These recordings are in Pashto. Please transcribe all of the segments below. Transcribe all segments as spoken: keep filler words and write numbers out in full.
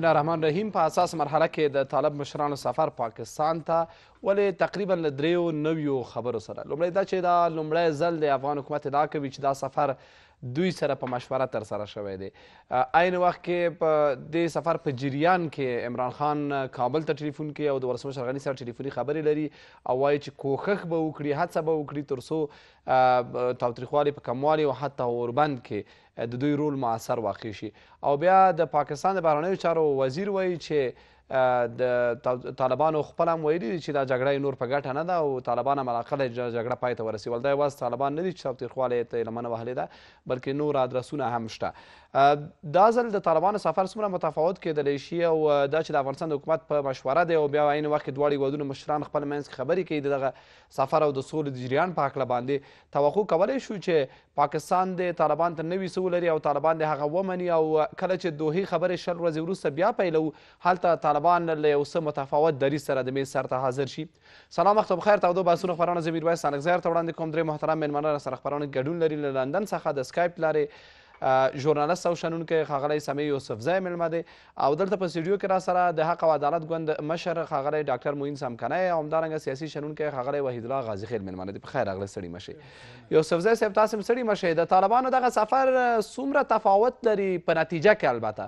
بسم الله الرحمن الرحیم. په اساس مرحله کې د طالب مشرانو سفر پاکستان ته ولې تقریبا له دریو نویو خبرو سره لومړی دا چې دا لومړی ځل د افغان حکومت ادعا کوي چې دا سفر دوی سره په مشوره ترسره شوی دی. عین وخت کې په دې سفر په جریان کې عمران خان کابل ته ټلیفون کوي او د ولسمشر غني سره ټلیفوني خبرې لري او وایي چې کوښښ به وکړي، هڅه به وکړي تر څو تاوتریخوالي په کموالي او حتی اوربند کې د دوی رول موثر واقع شي. او بیا د پاکستان د بهرنیو چارو وزیر وایي چې د طالبانو خپل هم ویلي دي چې دا جګړه نور په ګټه نه ده او طالبان هم علاقه جګړه پای ته ورسېول. دا یوازې طالبان نه دي چې تاوتریخوالی ته یې لمنه وهلې ده، بلکې نور ادرسونه هم شته. دا ځل د طالبانو سفر څومره متفاوت کېدلی شي او دا چې د افغانستان د حکومت په مشوره دی او بیا عین وخت کې دواړو هېوادونو مشران خپل منځ کې خبرې کوي د دغه سفر او د سولې د جریان په هکله باندې توقع کولی شو چې پاکستان د طالبان تر نوي څه ولري او طالبان د هغه ومني او کله چې دوحې خبرې شل ورځې وروسته بیا پیلوو هلته طالبان له یو څه متفاوت دریځ سره د میز سر ته حاضر شي. سلام وخت بخیر. تودو بحثونو خپرونه زه میرویس سانکزی ته وړاندې کوم. درې محترم مېلمانه راسره خپرونه کې ګډون لري. له لندن څخه د سکایپ لارې ژورنالست او شنونکی ښاغلی سمیع یوسفزی مېلمه دی او دلته په سټوډیو کې راسره د حق او عدالت ګوند مشر ښاغلی ډاکټر معین سمکنی او همدارنګه سیاسي شنونکی ښاغلی وحید الله غازي خیل مېلمانه دي. په خیر راغلی ستړي مه شئ. یوسفزی صاحب تاسې هم ستړي مه شئ. د طالبانو دغه سفر څومره تفاوت لري په نتیجه کې البته؟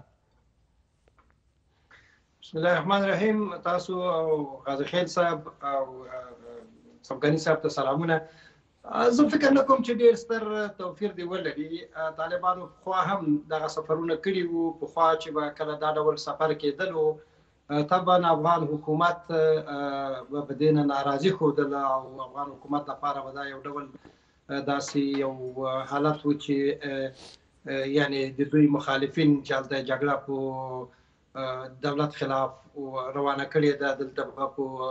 بسم الله الرحمن الرحیم. تاسو او غازي خیل صاحب او سمکني صاحب ته سلامونه. زه فکر نه کوم چې ډېر ستر توفیر دی ولري. طالبانو پخوا هم دغه سفرونه کړي وو، پخوا چې به کله دا ډول سفر کېدلو طبعا افغان حکومت به په دې نه ناراضي ښودله او افغان حکومت لپاره به دا یو ډول داسې یو حالت و چې یعنې د دوی مخالفین چې هلته جګړه په دولت خلاف روانه کړې ده، دلته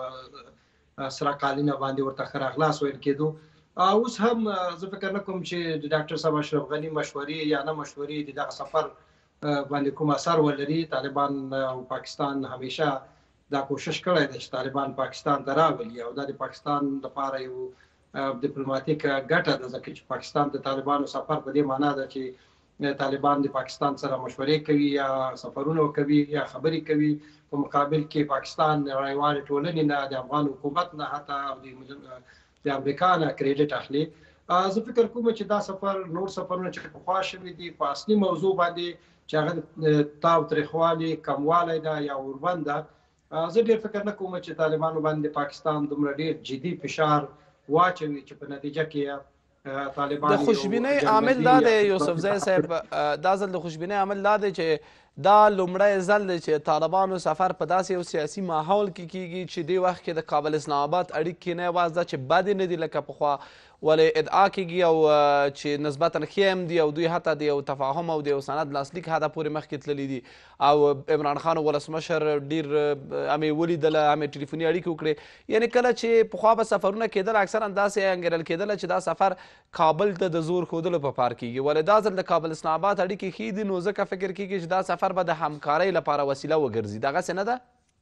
په سره قالینه باندې ورته ښه راغلاست ویل کېدو. اوس هم زه فکر نه کوم چې د ډاکټر صاحب اشرف غني مشورې یا نه مشورې د دغه سفر باندې کوم اثر ولري. طالبان او پاکستان همیشه دا کوشش کړی دی چې طالبان پاکستان ته راولي او دا د پاکستان لپاره یو ډیپلوماتیکه ګټه ده، ځکه چې پاکستان د طالبانو سفر په دې معنا ده چې طالبان د پاکستان سره مشورې کوي یا سفرونه کوي یا خبرې کوي، په مقابل کې پاکستان نړیوالې ټولنې نه، د افغان حکومت نه، حتی د امریکا نه کریډټ اخلي. زه فکر کوم چې دا سفر نور سفرونه چې پخوا شوي دي په اصلي موضوع باندې چې هغه تاوتریخوالي کموالی ده یا اوربند ده، زه ډېر فکر نه کوم چې طالبانو باندې پاکستان دومره ډېر جدي فشار واچوي چې په نتیجه کې طالبان د خوشبینۍ عامل دا دی یوسفزی صاحب، دا ځل د خوشبینۍ عامل دا دی چې دا لومړی ځل دی چې طالبانو سفر په داسې یو سیاسي ماحول کې کیږي چې دې وخت کې د کابل اسلام آباد اړیکې نه یوازې دا چې بدې نه دي لکه پخوا، ولې ادعا کیږي او چې نسبتا ښې هم دي او دوی حتی د یو تفاهم او د یو سند لاسلیک حده پورې مخکې تللي دي او عمران خان ولسمشر ډېر همې ولیدله، همې ټلیفوني اړیکې وکړې. یعنې کله چې پخوا به سفرونه کېدل اکثرا داسې انګېرل کېدله چې دا سفر کابل ته د زور ښودلو په پار کېږي، ولې دا ځل د کابل اسلام آباد اړیکې ښې دي نو ځکه فکر کېږي چې دا سفر به د همکارۍ لپاره وسیله وګرځي. دغسې نه ده؟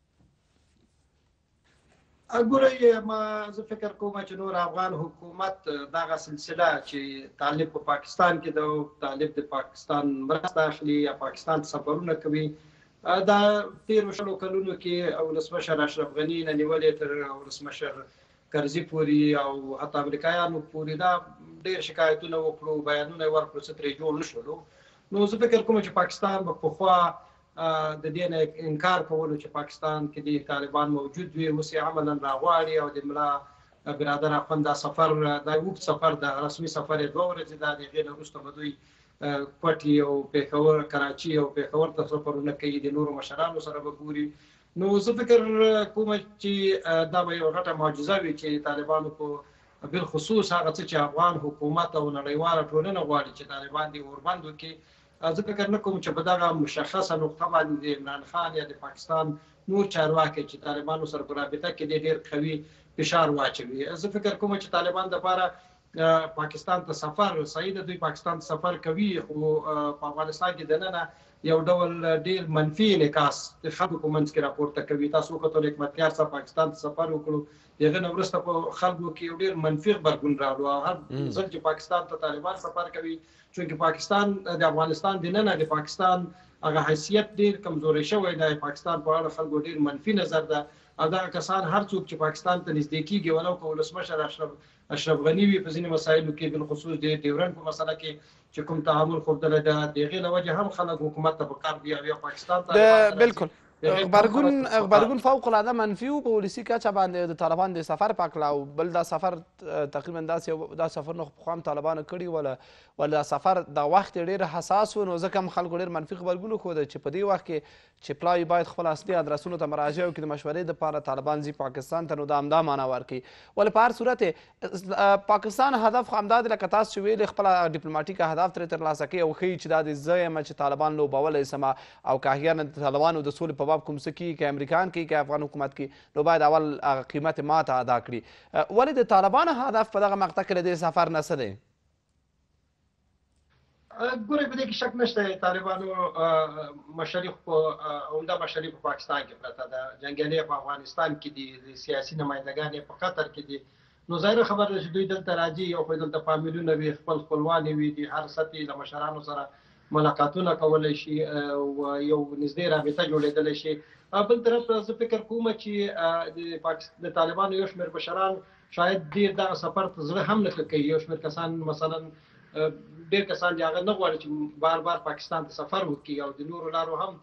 ګورئ، ما زه فکر کوم چې نور افغان حکومت دغه سلسله چې طالب په پاکستان کې ده او طالب د پاکستان مرسته اخلي یا پاکستان ته سفرونه کوي، دا تېرو شلو کلونو کې ولسمشر اشرف غني نه نیولې تر ولسمشر کرزي پورې او حتی امریکایانو پورې دا ډېر شکایتونه وکړو، بیانونه یې ورکړو، څه ترې جوړ نه شولو. نو زه فکر کوم چې پاکستان به پخوا د دې نه انکار کولو چې پاکستان کې د طالبان موجود وي، اوس یې عملا راغواړي او د ملا برادر اخوند دا سفر دا اوږد سفر د رسمي سفر یې دوه ورځې ده، د هغې نه وروسته به دوی کوټي او پېښور کراچي او پېښور ته سفرونه کوي، د نورو مشرانو سره به ګوري. نو زه فکر کوم چې دا به یوه غټه معجزه وي چې طالبانو په بالخصوص هغه څه چې افغان حکومت او نړیواله ټولنه غواړي چې طالبان دې اوربند وکړي. زه فکر نه کوم چې په دغه مشخصه نقطه باندې د عمران خان یا د پاکستان نور چارواکي چې طالبانو سره په رابطه کې ډېر قوي فشار واچوي. زه فکر کوم چې طالبان دپاره پاکستان ته سفر صحیح ده، دوی پاکستان ته سفر کوي خو په افغانستان کې دننه یو ډول ډېر منفي انعکاس د خلکو په منځ کې راپورته کوي. تاسو وکتل حکمتیار صاحب پاکستان ته سفر وکړو، د هغه نه وروسته په خلکو کې یو ډېر منفي غبرګون راغلو او هر ځل چې پاکستان ته طالبان سفر کوي، چونکې پاکستان د افغانستان دننه د پاکستان هغه حیثیت ډېر کمزوری شوی دی. پاکستان په اړه خلکو ډېر منفي نظر ده او دغه کسان هر څوک چې پاکستان ته نږدې کېږي ولو که ولسمشر اشرف اشرف غني وي په ځینې مسایلو کې بالخصوص د ډیورنډ په مسله کې چې کوم تعامل ښودلی ده د هغې له وجې هم خلک حکومت ته په کار دي او یا پاکستان ته بالکل غبرګون غبرګون فوق العاده منفي و په ولسي کچه باندې د طالبان د سفر په هکله او بل دا سفر تقریبا داسې دا سفرونه خو پخوا هم طالبانو کړي وله ولا دا سفر د وخت ډېر حساس و نو ځکه هم خلکو ډېر منفي غبرګون وښوده چې په دې وخت کې چې پلای باید خپل اصلي ادرسونو ته مراجعه وکړي د مشورې دپاره طالبان ځي پاکستان ته نو دا همدا معنا ورکوي ولې په هر صورت پاکستان هدف خو همدا دی لکه تاسو چې ویلې خپله ډیپلوماټیکه اهداف ترې ترلاسه کوي او ښیي چې دا د زه یم چې طالبان لوبولی سمه او که احیانا د طالبانو د سولې په باب کوم څه کېږي که امریکایان کوي که افغان حکومت کوي نو باید اول هغه قیمت ماته ادا کړي. ولې د طالبانو هدف په دغه مقطع کې له دې سفر نه څه دی؟ ګورئ په دې کې شک نشته طالبانو مشري په عمده مشري په پاکستان کې پرته ده، جنګیالي په افغانستان کې دي، سیاسي نمایندګان یې په قطر کې دي. نو ظاهره خبره ده چې دوی دلته راځي او خو دلته فامیلونه وي، خپل خپلوان وي، د هر سطحې له مشرانو سره ملاقاتونه کولی شي او یو نږدې رابطه جوړېدلی شي. بل طرف ته زه فکر کوم چې د طالبانو یو شمېر مشران شاید ډېر دغه سفر ته زړه هم نه ښه کوي. یو شمېر کسان مثلا ډېر کسان چې هغه نه غواړي چې بار بار پاکستان ته سفر وکړي او د نورو لارو هم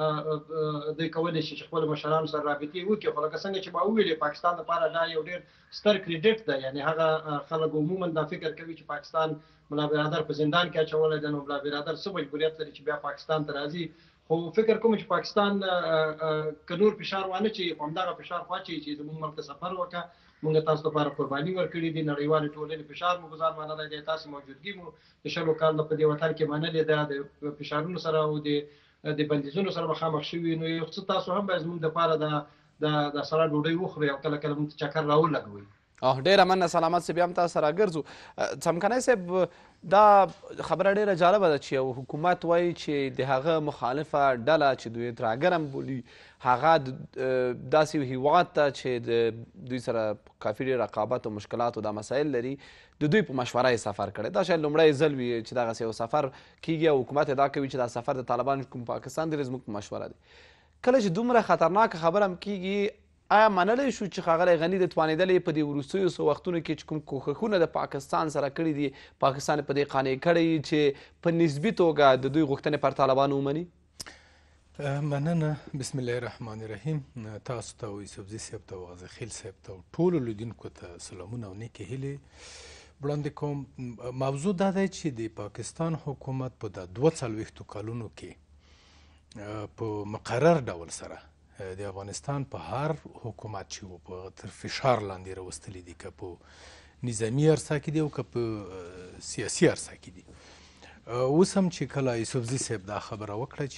دوی کولی شي چې خپلو مشرانو سره رابطې وکړي. خو لکه څنګه چې ما وویلې پاکستان لپاره دا یو ډېر ستر کریډټ دی. یعنې هغه خلک عموما دا فکر کوي چې پاکستان ملا برادر په زندان کې اچولی دی، نو ملا برادر څه مجبوریت لري چې بیا پاکستان ته راځي. خو فکر کوم چې پاکستان که نور فشار وانه چې په همدغه فشار خواچوي چې زموږ ملک ته سفر وکړه، موږ تاسو لپاره قرباني ورکړې دي، نړیوالې ټولنې فشار مو ګزار منلی دی، تاسو موجودګي مو د شلو کالو په دې وطن کې منلې ده، د فشارونو سره او د د بندیزونو سره مخامخ شوي. نو یو څه تاسو هم باید زموږ دپاره د سره ډوډۍ وخورئ او کله کله موږ ته چکر راولګوئ. اه ډېره مننه سلامت صاحب، بیا هم تاسو سره ګرځو. څمکنی صاحب دا خبره ډېره جالبه ده چې یو حکومت وایي چې د هغه مخالفه ډله چې دوی تراګر هم بولي هغه داسې هیواد ته چې د دوی سره کافي ډېر رقابت او مشکلات او دا مسایل لري د دوی په مشوره یې سفر کړی. دا شاید لومړی ځل وي چې دغسې یو سفر کېږي او حکومت یې دا کوي چې دا سفر د طالبانو کوم پاکستان دی زموږ په مشوره دی. کله چې دومره خطرناکه خبره هم کېږي آیا منلی شو چې ښاغلی غني د توانېدلی په دې وروستیو څو وختونو کې چې کوم کوښښونه د پاکستان سره کړي دي پاکستان په دې قانع کړی چې په نسبي توګه د دوی غوښتنې پر طالبانو ومني؟ مننه. بسم الله الرحمن الرحیم. تاسو ته او یوسفزي صاحب ته او غزخیل صاحب ته او ټولو لیدونکو ته سلامونه او نیکې هیلې وړاندې کوم. موضوع دا دی چې د پاکستان حکومت په دا دوه څلوېښتو کلونو کې په مقرر ډول سره د افغانستان په هر حکومت چې و په تر فشار لاندې راوستلی دي، که په نظامي عرصه کې دي او که په سیاسي عرصه کې دي. اوس هم چې کله یوسفزي صاحب دا خبره وکړه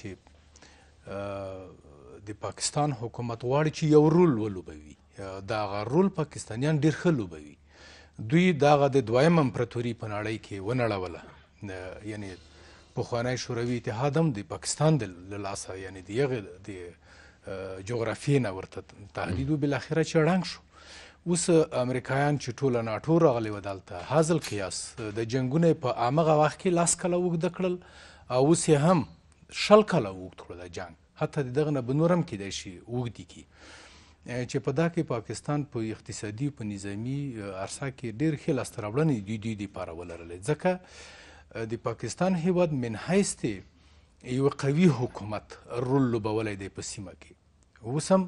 چې د پاکستان حکومت غواړي چې یو رول ولوبوي، دغه رول پاکستانیان ډېر ښه لوبوي. دوی دغه د دویم امپراتوري په نړۍ کې ونړوله، یعنې پخوانی شوروي اتحاد هم د پاکستان د لاسه یعنې د هغې د جغرافیې نه ورته تهدید و، بالاخره چې ړنګ شو. اوس امریکایان چې ټوله ناټو راغلی وه دلته حاصل قیاس د جنګونه یې په همغه وخت کې لاس کاله اوږده کړل او اوس یې هم شل کاله اوږد کړو د جنګ، حتی د دغه نه به نور هم کیدای شي اوږدې کړي. چې په دا کې پاکستان په اقتصادي په نظامي عرصه کې ډېر ښې لاسته راوړنې دوی دوی دپاره ولرلې، ځکه د پاکستان هیواد من حیث یو قوي حکومت رول لوبولی دی په سیمه کې. اوس هم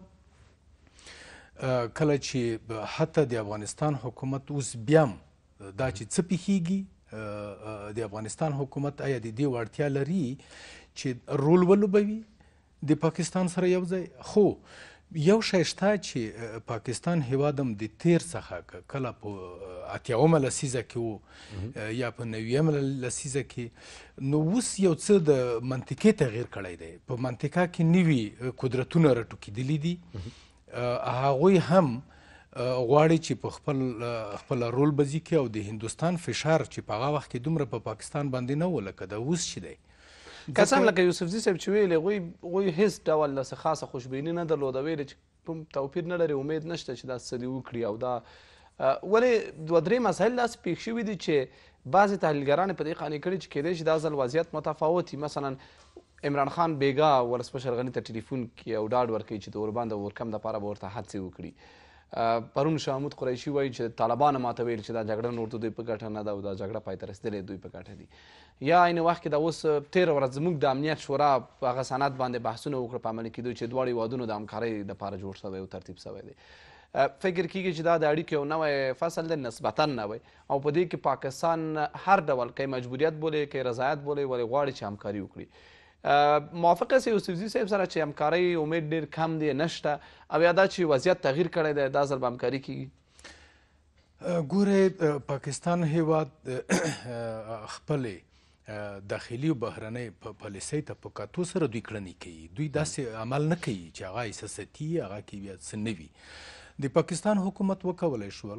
کله چې حتی د افغانستان حکومت اوس بیا هم دا چې څه پیښیږي د افغانستان حکومت آیا د دې وړتیا لري چې رول ولوبوي د پاکستان سره یو ځای. خو یو شی شته چې پاکستان هیواد هم د تیر څخه کله په اتیاومه لسیزه کې و یا په نویمه لسیزه کې، نو اوس یو څه د منطقې تغییر کړی دی. په منطقه کې نوي قدرتونه راټوکېدلي دي، هغوی هم غواړي چې په خپل خپل رول بزي کړي او د هندوستان فشار چې په هغه وخت کې دومره په پاکستان باندې نه و لکه د اوس چې دی. کسان لکه یوسفزي صاحب چې ویلې هغوی هغوی هېڅ ډول داسې خاصه خوشبیني نه درلوده، ویلې چې کوم توپیر نه لري، امید نشته چې دا څه دې وکړي او دا ولې دوه درې مسایل داسې پېښ شوي دي چې بعضې تحلیلګران یې په دې قانع کړي چې کیدای شي دا ځل وضعیت متفاوت وي. مثلا عمران خان بیګا ولسمشر غني ته ټلیفون کې او ډاډ ورکوي چې د اوربند او اورکم دپاره به ورته هڅې وکړي. پرون شاه محمود قریشي وایي چې طالبانو ماته ویل چې دا جګړه نور د دوی په ګټه نه ده او دا جګړه پای ته رسېدلې دوی په ګټه دي. یا عین وخت کې دا اوس تېره ورځ زموږ د امنیت شورا په هغه سند باندې بحثونه وکړه په عملي کېدو چې دواړو هېوادونو د همکارۍ دپاره جوړ شوی او ترتیب شوی دی. فکر کېږي چې دا د اړیکو یو نوی فصل دی نسبتا نوی او په دې کې پاکستان هر ډول که مجبوریت بولې که رضایت بولې ولې غواړي چې همکاري وکړي. موافقه سي یوسفزي صاحب سره چې همکارۍ امید ډېر کم دی نشته او یا دا چې وضعیت تغییر کړی دی دا ځل به همکاري کېږي؟ ګورئ پاکستان هیواد خپلې داخلي او بهرنۍ پالیسۍ ته په کتو سره دوی کړنې کوي. دوی داسې عمل نه کوي چې هغه احساساتي هغه کې بیا څه نه وي. د پاکستان حکومت وکولی شول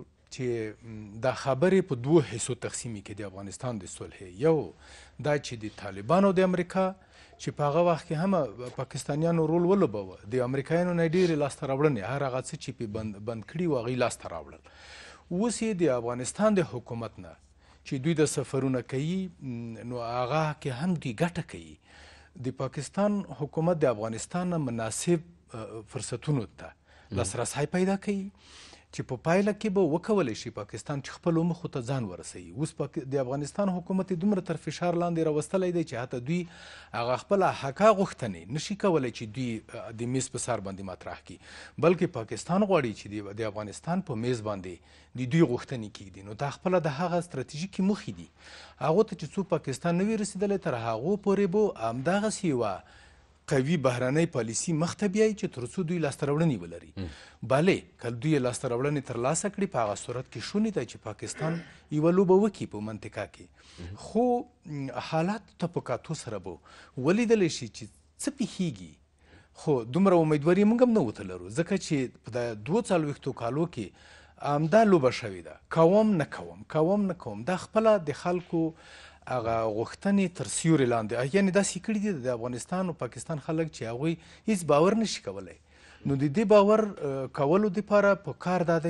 چې دا خبرې په دوو حصو تقسیمي کړي د افغانستان د صلحې. یو دا چې د طالبانو د امریکا چې په هغه وخت کې هم پاکستانیانو رول ولوبوه، د امریکایانو نه ډېرې لاسته راوړنې هر هغه څه چې پې بند, بند کړي وو هغوی لاسته راوړل. اوس یې د افغانستان د حکومت نه چې دوی د سفرونه کوي نو هغه کې هم دوی ګټه کوي. د پاکستان حکومت د افغانستان نه مناسب فرصتونو ته لاسرسی پیدا کوي چې په پایله کې به وکولی شي پاکستان چې خپلو موخو ته ځان ورسوي. اوس د افغانستان حکومت یې دومره تر فشار لاندې راوستلی دی چې حتی دوی هغه خپله حقه غوښتنې نشي کولی چې دوی د میز په سر باندې مطرح کړي، بلکې پاکستان غواړي چې د افغانستان په میز باندې د دوی غوښتنې کېږدي. نو دا خپله د هغه ستراتیژیکې موخې دي هغو ته چې څو پاکستان نه وي رسېدلی تر هغو پورې به همدغسې یوه قوي بهرنۍ پالیسي مخته بیایي چې تر څو دوی لاسته راوړنې ولري. بلې که دوی لاسته راوړنې ترلاسه کړي په هغه صورت کې شونې ده چې پاکستان یوه لوبه وکړي په منطقه کې. خو حالات ته په کتو سره به ولیدلی شي چې څه پېښېږي. خو دومره امیدواري موږ هم نه ورته لرو ځکه چې په د دوه څلوېښتو کالو کې همدا لوبه شوې ده. کوم نه کوم کوم نه کوم دا خپله د خلکو هغه غوښتنې تر سیوري لاندې یعنې داسې کړي دي د افغانستان او پاکستان خلک چې هغوی هیڅ باور نشي کولی. نو د دې باور کولو دپاره په کار دا ده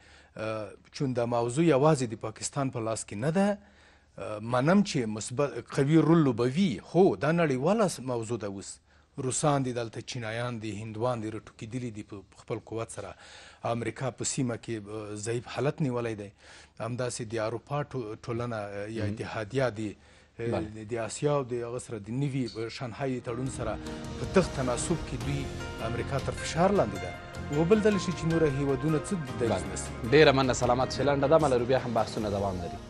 چې چون دا موضوع یوازې د پاکستان په لاس کې نه ده، منم چې مثبت قوي رول لوبوي، خو دا نړیواله موضوع ده. اوس روسان دي دلته، چینایان دي، هندوان دي راټوکېدلي دي په خپل قوت سره. امریکا په سیمه کې ضعیف حالت نیولی دی. همداسې د اروپا ټولنه یا اتحادیه د د اسیا او د هغه سره د نوي شانهای تړون سره په دغه تناسب کې دوی امریکا تر فشار لاندې ده. وبلدلی شي چې نوره هیوادونه څه دریځ نیسي. ډېره مننه سلامت شي. لنډه دمه لرو بیا هم بحثونه دوام لري.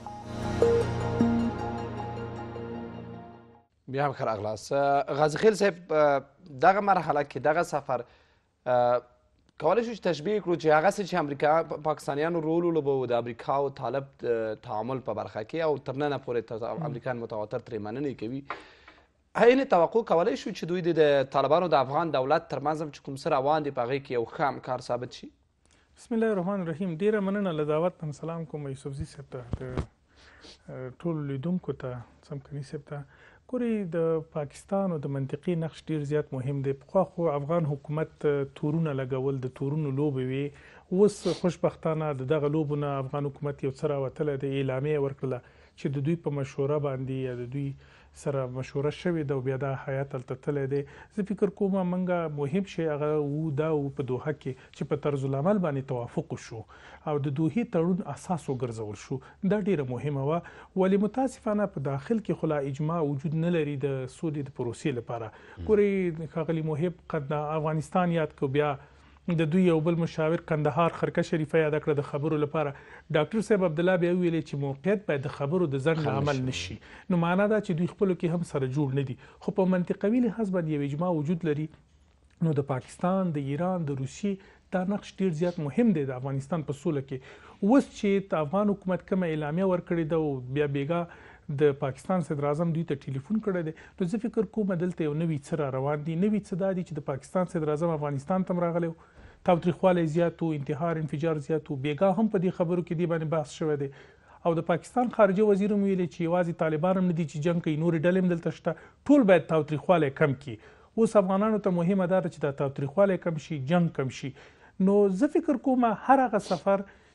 بیا هم ښه راغلاست. غازي خیل صاحب دغه مرحله کې دغه سفر کولی شو چې تشبیه کړو چې هغسې چې امریکا پاکستانیانو رول ولوبوه د امریکا او طالب تعامل په برخه کې او تر ننه پورې امریکایان متواتر ترې مننې کوي. عین توقع کولی شو چې دوی د طالبانو د افغان دولت ترمنځ هم چې کوم څه روان دي په هغې کې یو ښه همکار ثابت شي؟ بسم الله الرحمن الرحیم. ډېره مننه له دعوت هم سلام کوم یوسفزي صاحب ته، د ټولو لیدونکو ته، څمکني صاحب ته. ګورئ د پاکستان او د منطقې نقش ډېر زیات مهم دی. پخوا خو افغان حکومت تورونه لګول د تورونو لوبې وې. اوس خوشبختانه د دغه لوبو نه افغان حکومت یو څه راوتلی دی، اعلامیه ورکړله چې د دوی په مشوره باندې یا د دوی سره مشوره شوې ده او بیا دا حیات هلته تللی دی. زه فکر کوم موږ مهم شی هغه و دا و په دوحه کې چې په طرز العمل باندې توافق وشو او د دوحې تړون اساس وګرځول شو. دا ډیره مهمه وه. ولې متاسفانه په داخل کې خو لا اجماع وجود نه لري د سولې د پروسې لپاره. ګورئ ښاغلي محب قد افغانستان یاد کو، بیا د دوی یو بل مشاور کندهار خرکه شریفه یاد کړه د خبرو لپاره. ډاکټر صاحب عبدالله بیا ویلې چې موقعیت باید د خبرو د ځنډ له عمل نشي. نو معنا دا چې دوی خپلو کې هم سره جوړ نه دي، خو په منطقوي لحاظ باندې یو اجماع وجود لري. نو د پاکستان، د ایران، د روسیې دا نقش ډېر زیات مهم دی د افغانستان په سوله کې. اوس چې د افغان حکومت کومه اعلامیه ورکړې ده او بیا بیګا د پاکستان صدر اعظم دوی ته ټلیفون کړی دی، نو زه فکر کوم دلته یو نوي څه را روان دي. نوي څه دا دي چې د پاکستان صدر اعظم افغانستان ته هم راغلی و، تاوتریخوالی زیات و، انتحار انفجار زیات و. بیګا هم په دې خبرو کې دې باندې بحث شوی دی. او د پاکستان خارجه وزیر هم ویلي چې یوازې طالبان هم نه دي چې جنګ کوي، نورې ډلې هم دلته شته، ټول باید تاوتریخوالی کم کړي. اوس افغانانو ته مهمه دا ده چې دا تاوتریخوالی کم شي، جنګ کم شي. نو زه فکر کوم هر هغه سفر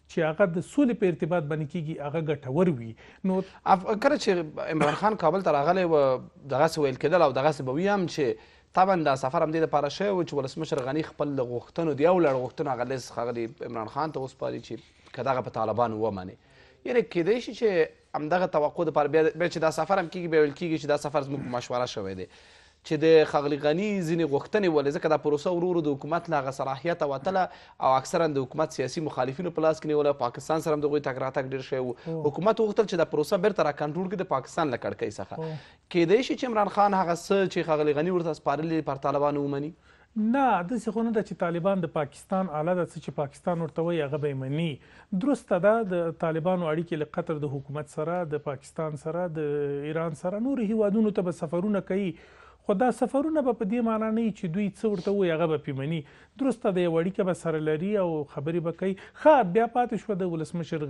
چې هغه د سولې په ارتباط باندې کېږي هغه ګټور وي. نو کله چې عمران خان کابل ته راغلی و دغسې ویل کېدل او دغسې به وي هم چې طبعا دا سفر همدې دپاره شوی و چې ولسمشر غني خپل غوښتنو د یو لړ غوښتنو هغه لیست ښاغلي عمران خان ته وسپاري چې که دغه په طالبانو ومني. یعنې کیدای شي چې همدغه توقع دپاره بیا چې دا سفر هم کېږي بیا ویل کېږي چې دا سفر زموږ په مشوره شوی دی چې د ښاغلي غني ځینې غوښتنې ولې ځکه دا پروسه ورو ورو د حکومت له هغه صلاحیته وتله او اکثرا د حکومت سیاسي مخالفینو په لاس کې نیوله. پاکستان سره هم د هغوی تګ راتګ ډېر شوی و. حکومت وغوښتل چې دا پروسه بیرته را کنټرول کړي د پاکستان له کړکۍ څخه. کیدای شي چې عمران خان هغه څه چې ښاغلي غني ورته سپارلي پر طالبانو ومني؟ نه داسې خو نه ده چې طالبان د پاکستان اله ده څه چې پاکستان ورته وایي هغه به یې مني. درسته ده د طالبانو اړیکې له قطر د حکومت سره د پاکستان سره د ایران سره نورو هیوادونو ته به سفرونه کوي خو دا سفرونه به په دې معنا نه وي چې دوی څه ورته وایي هغه به پرې مني. درسته د یو اړیکه به سره لري او خبرې به کوي. ښه بیا پاتې شوه د ولسمشر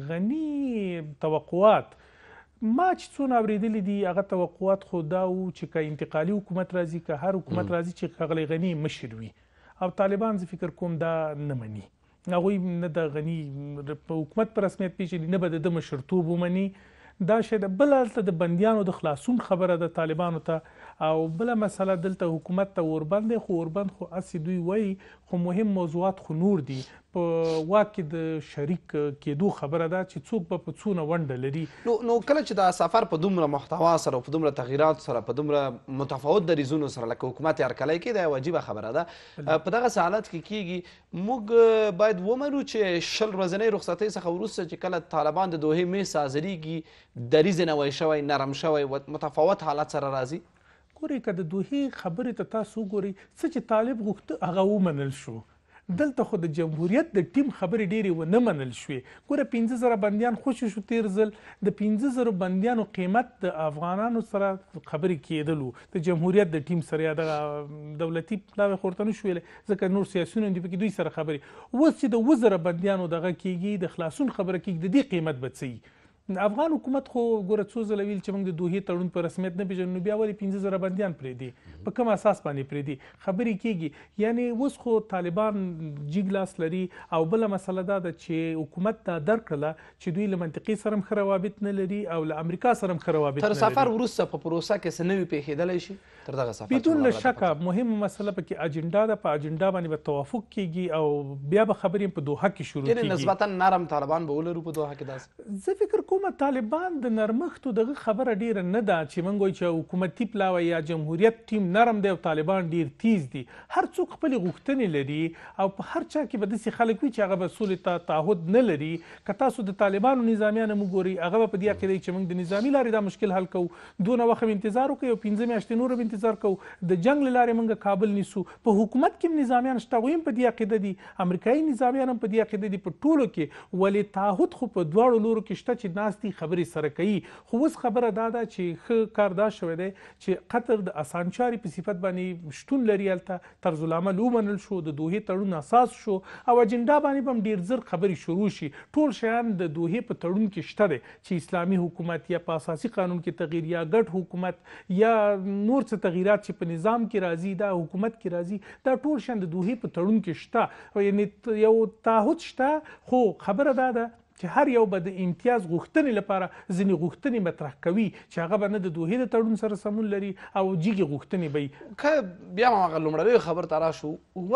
غني توقعات. ما چې څونه اورېدلي دي هغه توقعات خو دا و چې که انتقالي حکومت راځي که هر حکومت راځي چې ښاغلی غني مشر وي او طالبان زه فکر کوم دا نه مني. هغوی نه د غني په حکومت په رسمیت پېژني نه به د ده مشرتوب ومني. دا شی د بل هلته د بندیانو د خلاصون خبره ده طالبانو ته او بله مسله دلته حکومت ته اوربند دی خو اوربند خو هسې دوی وایي خو مهم موضوعات خو نور دي. په واک کې د شریک کېدو خبره ده چې څوک به په څونه ونډه لري. نو نو کله چې دا سفر په دومره محتوا سره او په دومره تغییراتو سره په دومره متفاوت دریځونو سره لکه حکومت یې هرکلی کې دا یوه عجیبه خبره ده. په دغسې حالت کې کېږي موږ باید ومنو چې شل ورځنۍ رخصتۍ څخه وروسته چې کله طالبان د دوحې میز حاضرېږي دریځ یې نوی شوی نرم شوی متفاوت حالت سره راځي. ګورئ که د دوحې خبرې ته تاسو وګورئ څه چې طالب غوښته هغه ومنل شو. دلته خو د جمهوریت د ټیم خبرې ډېرې ونه منل شوې. ګوره پنځه زره بندیان خوشي شو تیر ځل د پنځه زرو بندیانو قیمت د افغانانو سره خبرې کېدلو د جمهوریت د ټیم سره یا دغه دولتي پلاوی خو ورته نه شو ویلی ځکه نور سیاسیون هم دي پکې دوی سره خبرې. اوس چې د اووه زره بندیانو دغه کېږي د خلاصون خبره کېږي د دې قیمت به څه وي؟ افغان حکومت خو ګوره څو ځله ویل چې موږ د دوحې تړون په رسمیت نه پېژنو نو بیا ولې پنځه زره بندیان پرېږدي په کوم اساس باندې پرېږدي خبرې کېږي. یعنې اوس خو طالبان جګ لاس لري او بله مسله دا ده چې حکومت دا درک کړله چې دوی له منطقې سره هم ښه روابط نه لري او له امریکا سره هم ښه روابط نه لري. تر سفر وروسته په پروسه کې څه نوي پېښېدلی شي تر دغه سفر؟ بدون له شکه مهمه مسله پکې اجنډا ده. په اجنډا باندې به توافق کېږي او بیا به خبرې په دوحه کې شروع کېږي. یعنې نسبتا نرم طالبان به ولرو په دوحه کې داسې؟ زه فکر کوم طالبان د نرمښتو دغه خبره ډیره نه ده چې موږ وایو چې حکومتي پلاوی یا جمهوریت ټیم نرم دی او طالبان ډیر تیز دي. هر څوک خپلې غوښتنې لري او په هر چا کې به داسې خلک وي چې هغه به سولې ته تعهد نه لري. که تاسو د طالبانو نظامیان هم وګورئ هغه به په دې عقیده وي چې موږ د نظامي لارې دا مشکل حل کوو دونه وخت هم انتظار وکړو او پنځه میاشتې نور هم انتظار کوو د جنګ له لارې موږ کابل نیسو. په حکومت کې هم نظامیان شته هغوی هم په دې عقیده دي امریکایي نظامیان هم په دې عقیده دي په ټولو کې. ولې تعهد خو په دواړو لورو کې شته چې ناست دي خبرې سره کوي. خو اوس خبره دا ده چې ښه کار دا شوی دی چې قطر د اسانچاري په صفت باندې شتون لري هلته طرز العمل ومنل شو د دوحې تړون اساس شو او اجنډا باندې به هم ډېر زر خبرې شروع شي. ټول شیان د دوحې په تړون کې شته دی چې اسلامي حکومت یا په اساسي قانون کې تغییر یا ګډ حکومت یا نور څه تغییرات چې په نظام کې راځي دا حکومت کې راځي دا ټول شیان د دوحې په تړون کې شته. یعنې یو تعهد شته خو خبره دا ده چې هر یو به د امتیاز غوښتنې لپاره ځینې غوښتنې مطرح کوي چې هغه به نه د دوحې د تړون سره سمون لري او جګې غوښتنې به وي. که بیا هم هغه لومړنیو خبرو ته راشو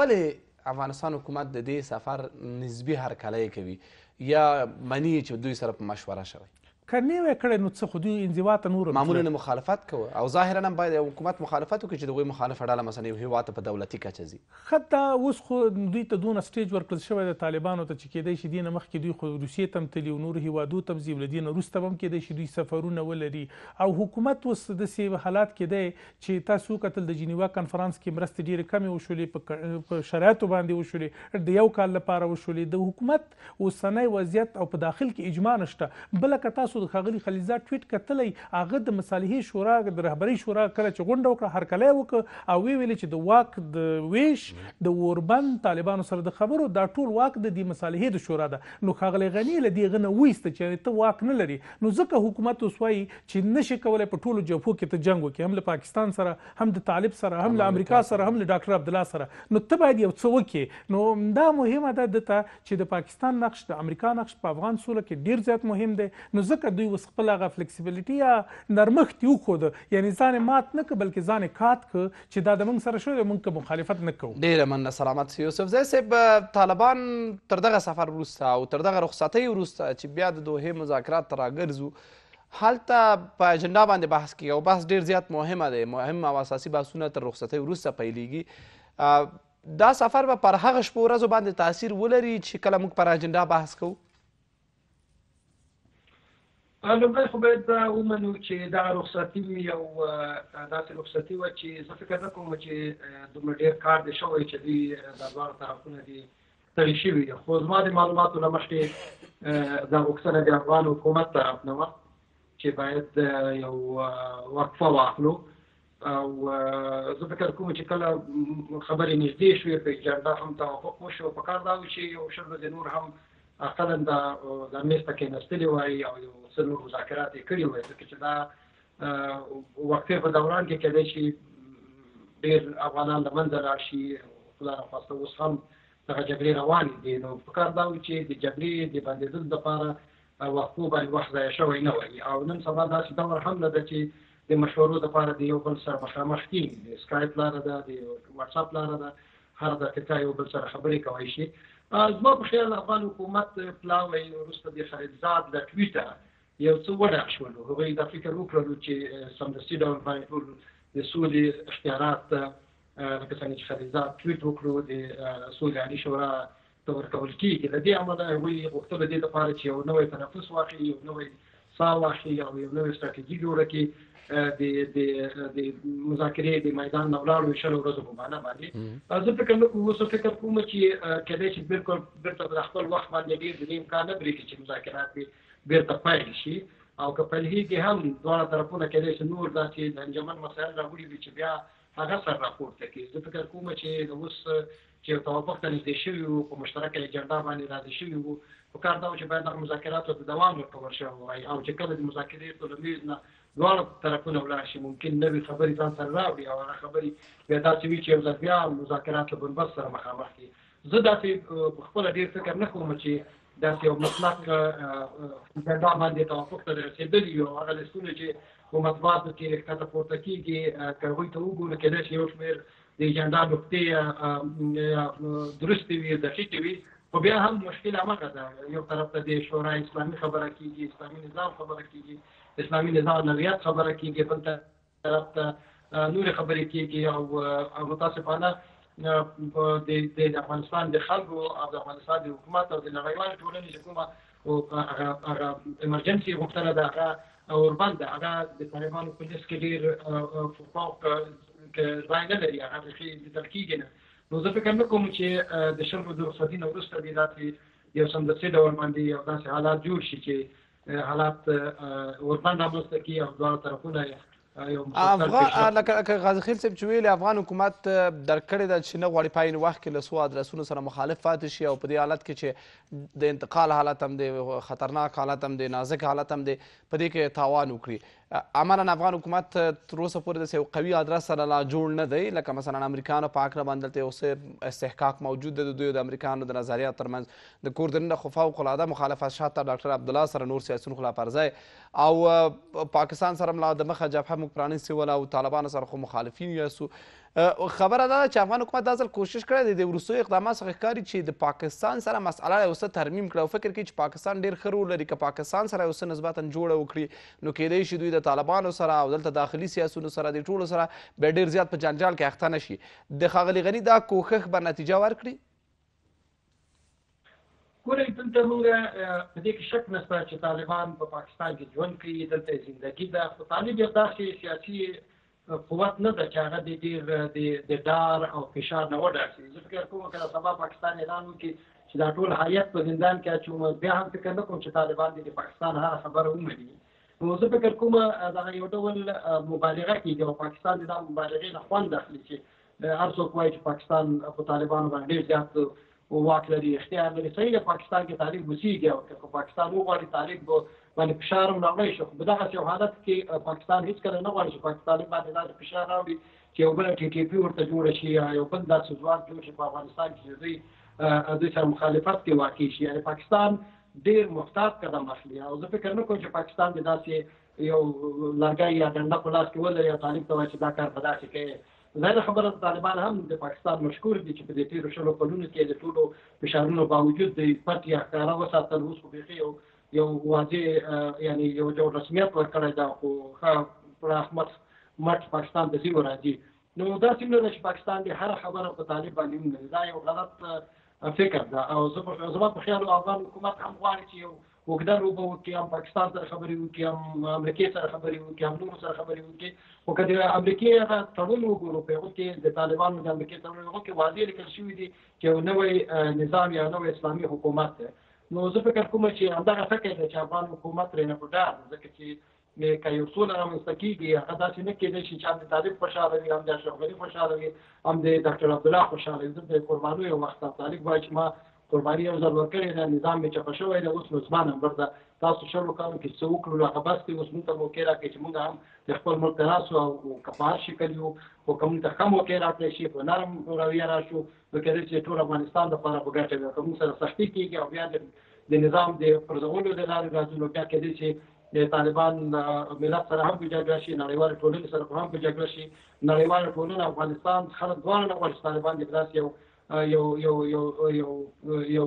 ولې افغانستان حکومت د دې سفر نسبي هرکلی کوي یا مني چې دوی سره په مشوره شوی؟ که نه وی کړی نو څه خو دوی انزوا ته نور معمولا مخالفت کوه او ظاهرا هم باید حکومت مخالفت وکړي چې د هغوی مخالفه ډله مثلا یو هېواد ته په دولتي کچه ځي. ښه دا اوس خو دوی ته دونه سټیج ورکړل شوی د طالبانو ته چې کېدای شي دې نه مخکې دوی خو روسیې ته هم تلي او نورو هېوادو ته هم ځي له دې نه وروسته به هم کېدای شي دوی سفرونه ولري او حکومت اوس داسې حالات کې دی چې تاسو وکتل د جنیوا کنفرانس کې مرستې ډېرې کمې وشولې په شرایطو باندې وشولې د یو کال لپاره وشولې. د حکومت اوسنی وضعیت او په داخل کې اجماع نشته. بله که تاسو تاسو د ښاغلي خلیلزاد ټویټ کتلی هغه د مصالحې شورا د رهبرۍ شورا کله چې غونډه وکړه هرکلی وکړه او ویې ویلې چې د واک د ویش د اوربند طالبانو سره د خبرو دا ټول واک د دې مصالحې د شورا ده. نو ښاغلی غني له دې هغه نه وایسته چې ته واک نه لري نو ځکه حکومت اوس وایي چې نشي کولی په ټولو جبهو کې ته جنګ وکړي هم له پاکستان سره هم د طالب سره هم له امریکا سره هم له ډاکټر عبدالله سره نو ته باید یو څه وکړې. نو دا مهمه ده ده ته چې د پاکستان نقش د امریکا نقش په افغان سوله کې ډیر زیات مهم دی. نو ځکه دوی اوس خپل هغه فلیکسیبیلیټي یا نرمښت یې وښوده یعنې ځان یې مات نه کړه بلکې ځان یې کات کړه چې دا د موږ سره شوی دی موږ که مخالفت نه کوو. ډېره مننه سلامت سي یوسف زی صاحب. طالبان تر دغه سفر وروسته او تر دغه رخصتۍ وروسته چې بیا د دوحې مذاکرات ته راګرځو هلته په اجنډا باندې بحث کیږي او بحث ډېر زیات مهمه دی. مهم او اساسي بحثونه تر رخصتۍ وروسته پیلېږي. دا سفر به پر هغه شپو ورځو باندې تاثیر ولري چې کله موږ پر اجنډا بحث کوو؟ لومړی خو باید دا ومنو چې دغه رخصتي یو داسې رخصتي وه چې زه فکر نه کوم چې دومره ډېر کار دی شوی چې دوی دا دواړه طرفونه دي ستړي شوي دي. خو زما د معلوماتو له مخکې دا غوښتنه د افغان حکومت طرف نه وه چې باید یو وقفه واخلو او زه فکر کوم چې کله خبرې نږدې شوې په اجنډا هم توافق وشو په کار دا و چې یو شل ورځې نور هم اقلا دا د میز ته کېناستلي وای او یو څه نور مذاکرات یې کړي وای ځکه چې دا وقفې په دوران کې کېدای شي ډېر افغانان له منځه لاړ شي. خدای نخواسته اوس هم دغه جګړې روانې دي نو په کار دا و چې د جګړې د بندېدلو دپاره وقفو باندې وخت ضایع شوی نه وای. او نن سبا داسې دور هم نه ده چې د مشورو دپاره د یو بل سره مخامخ کېږي. د سکایپ لاره ده د واټساپ لاره ده هر دقیقه یو بل سره خبرې کولی شي. زما په خیال افغان حکومت پلاوی وروسته د خلیلزاد له ټویټه یو څه وډاک شولو. هغوی دا فکر وکړلو چې سمدستي ډول باندې ټول د سولې اختیارات لکه څنګه چې خلیلزاد ټویټ وکړو د سولې عالي شورا ته ورکول کېږي. له دې امله هغوی غوښتل د دې لپاره چې یو نوی تنفس واخلي یو نوی ساه واخلي او یو نوې استراتیژي جوړه کړي د د مذاکرې د میدان نه ولاړو شلو ورځو په معنا باندې. زه فکر نه کوم اوس فکر کوم چې کېدای شي بالکل بیرته د خپل وخت باندې ډېر د دې امکان نه برېږي چې مذاکرات بیرته پیل شي او که پیلېږي هم دواړه طرفونه کېدای شي نور داسې د انجمن مسایل راوړي وي چې بیا هغه سر راپورته کړي. زه فکر کوم چې د اوس چې توافق ته نږدې شوي وو په مشترکه اجنډا باندې راضي شوي وو په کار دا و چې باید دغه مذاکراتو ته دوام ورکول شوی وای او چې کله د مذاکرې ټول میز نه دواړه طرفونه ولاړ شي ممکن نوې خبرې ځان سره راوړي او هغه خبرې بیا داسې وي چې یو ځل بیا مذاکرات له بنبست سره مخامخ کړي. زه داسې خپله ډېر فکر نه کوم چې داسې یو مطلق اجنډا باندې توافق ته رسېدلي وي او هغه لستونه چې په مطبوعاتو کې ښکته پورته کېږي که هغوی ته وګورو کېدای شي یو شمېر د اجنډا نقطې درستې وي دقیقې وي خو بیا هم مشکل همغه ده. یو طرف ته د شورای اسلامي خبره کېږي اسلامي نظام خبره کېږي اسلامي نظام نوعیت خبره کېږي بل طرف ته نورې خبرې کېږي او متاسفانه د افغانستان د خلکو او د افغانستان د حکومت او د نړیوالې ټولنې چې کومه هغه ایمرجنسي غوښتنه ده هغه اوربند ده هغه د طالبانو په لیست کې ډېر فوق ځای نه لري هغه بیخي لیدل کېږي نه. نو زه فکر نه کوم چې د شل ورځو رخصتي نه وروسته دې داسې یو سمدستي ډول باندې یو داسې حالات جوړ شي چې حالات اوربند رامنځته کړي او دواړه طرفونه افغان لکه غازي خیل صاحب چې ویلې افغان حکومت درک کړې ده چې نه غواړي په عین وخت کې له څو ادرسونو سره مخالف پاتې شي او په دې حالت کې چې د انتقال حالت هم دی خطرناک حالت هم دی نازک حالت هم دی په دې کې تاوان وکړي. عملا افغان حکومت تر اوسه پورې داسې یو قوي ادرس سره لا جوړ نه دی لکه مثلا امریکانو په هکله باندې دلته یو څه استحقاق موجود دی د دوی د امریکانو د نظریاتو ترمنځ د کور دننه خو فوق العاده مخالفت شاته ډاکټر عبدالله سره نور سیاسیون خو لا پر ځای او پاکستان سره هم لا د مخه جبهه موږ پرانیستې وله او طالبانو سره خو مخالفین یاستو. خبره دا ده چې افغان حکومت دا ځل کوشش کړی دی د وروستیو اقدامات څخه ښکاري چې د پاکستان سره مسئله یو څه ترمیم کړي او فکر کوي چې پاکستان ډېر ښه رول لري که پاکستان سره یو څه نسبتا جوړه وکړي نو کیدای شي دوی د طالبانو سره او دلته داخلي سیاسونو سره د ټولو سره بیا ډېر زیات په جنجال کې اخته نه شي. د ښاغلي غني دا کوښښ به نتیجه ورکړي؟ ګورئ دلته موږ په دې کې شک نشته چې طالبان په پاکستان کې ژوند کوي دلته زندګي ده خو طالب یو داسې سیاسي قوت نه ده چې هغه د ډېر د ډار او فشار نه وډار شي. زه فکر کوم که د سبا پاکستان اعلان وکړي چې دا ټول هیات په زندان کې اچوم، بیا هم فکر نه کوم چې طالبان د پاکستان هر خبره ومني. نو زه فکر کوم دغه یو ډول مبالغه کېږي او پاکستان د مبالغې نه خوند اخلي چې هر څوک وایي چې پاکستان په طالبانو باندې ډېر زیات واک لري، اختیار لري. صحیح ده، پاکستان کې طالب وسیږي او که پاکستان وغواړي طالب باندې فشار هم راوړی شي، خو په دغسې یو حالت کې پاکستان هېڅکله نه غواړي چې پاکستان باندې داسې فشار راوړي چې یو بله ټي ټي پي ورته جوړه شي یا یو بل داسې ځواک جوړ شي په افغانستان کې چې دوی دوی سره مخالفت کې واقع شي. یعنې پاکستان ډېر محتاط قدم اخلي او زه فکر نه کوم چې پاکستان د داسې یو لرګی یا ډنډه په لاس کې ولري او طالب ته وایي چې دا کار به داسې کوي. ظاهره خبره طالبان هم د پاکستان مشکور دي چې په دې تېرو شلو کلونو کې د ټولو فشارونو باوجود د پټ یا ښکاره وساتل. اوس خو بیخي یو یو واضح یعنې یو ډول رسمیت ورکړی دا، خو ښه پراخ مټ پاکستان ته ځینو راځي. نو داسې نه ده چې پاکستان د هره خبره په طالب باندې ومني، دا یو غلط فکر ده. او زما په خیال افغان حکومت هم غواړي چې یو اوږده لوبه وکړي، هم پاکستان سره خبرې وکړي، هم امریکې سره خبرې وکړي، هم نورو سره خبرې وکړي. خو که د امریکې هغه تړون وګورو په هغو کې د طالبانو د امریکې تړون هغو کې واضح لیکل شوي دي چې یو نوی نظام یا نوی اسلامي حکومت دی. نو زه فکر کوم چې همدغه فکر دی چې افغان حکومت ترې نه په ډار، ځکه چې که یو سوله رامنځته کېږي هغه داسې نه کېدی شي چې هم د طالب خوشحاله وي، هم د اشرف غني خوشحاله وي، هم د ډاکټر عبدالله خوشحاله وي. زه د قربانیو یو وخت طالب وایي چې ما قرباني یو ځل ورکړې ده، نظام مې چپه شوی دی، اوس نو زما نمبر ده، تاسو شلو کالو کې څه وکړو هغه بس دی. اوس موږ ته موقع راکړئ چې موږ هم د خپل ملک ته راسو او که په هر شکل یو، خو که موږ ته ښه موقع راکړی شي په نرم رویه راشو، نو کېدای شي ټول افغانستان دپاره په ګټه وي. که موږ سره سختي کېږي او بیا د نظام د پرځولو د لارې راځو، نو بیا کېدای شي د طالبان ملت سره هم په جګړه شي، نړیوالې ټولنې سره هم په جګړه شي. نړیواله ټولنه افغانستان خلک دواړه نه غواړي چې طالبان د داسې یو یو یو یو یو یو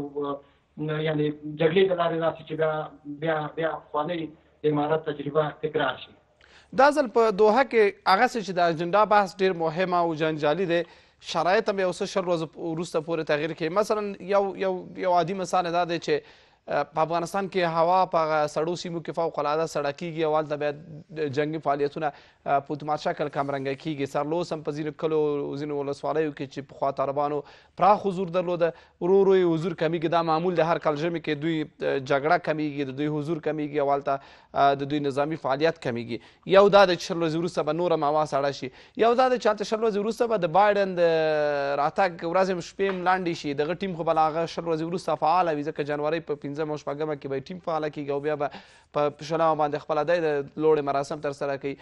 یعنې جګړې د لارې راشي چې بیا بیا بیا پخوانۍ امارت تجربه تکرار شي. دا ځل په دوحه کې هغسې چې د اجنډا بحث ډېر مهم او جنجالي دی، شرایط هم یو څه شل ورځې وروسته پورې تغییر کوي. مثلا یو یو یو عادي مثال دا دی چې په افغانستان کې هوا په سړو سیمو کې فوق العاده سړه کېږي او هلته بیا جنګي فعالیتونه په اتومات شکل کمرنګه کېږي. سرلوس هم په ځینو کلو ځینو ولسوالیو کې چې پخوا طالبانو پراخ حضور درلوده، ورو ورو یې حضور کمیږي. دا معمول د هر کال ژمي کې دوی جګړه کمیږي، د دوی حضور کمیږي او هلته د دوی نظامي فعالیت کمیږي. یو دا دی چې شل ورځې وروسته به نور هم هوا سړه شي، یو دا دی چې هلته شل ورځې وروسته به د بایډن د راتګ ورځې هم شپې هم لنډې شي. دغه ټیم خو به له هغه شل ورځې وروسته فعاله وي، ځکه جنورۍ په پنځمه او شپږمه کې به ټیم فعاله کېږي او بیا به په شلمه باندې خپله دی د لوړې مراسم ترسره کوي.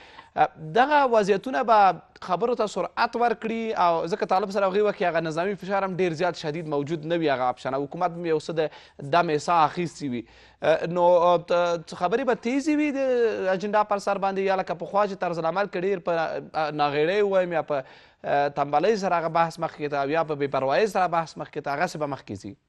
دغه وضعیتونه به خبرو ته سرعت ورکړي او ځکه طالب سره هغې وخت کې هغه نظامي فشار هم ډېر زیات شدید موجود نه وي، هغه اپشن حکومت هم یو څه د دم ساه اخیستې وي. نو خبرې به تیزې وي د اجنډا پر سر باندې، یا لکه پخوا چې طرز العمل کې ډېر په ناغېړۍ ووایم یا په تنبلۍ سره هغه بحث مخکې ته او یا په بې پروایۍ سره بحث مخکې ته، هغسې به مخکې ځي؟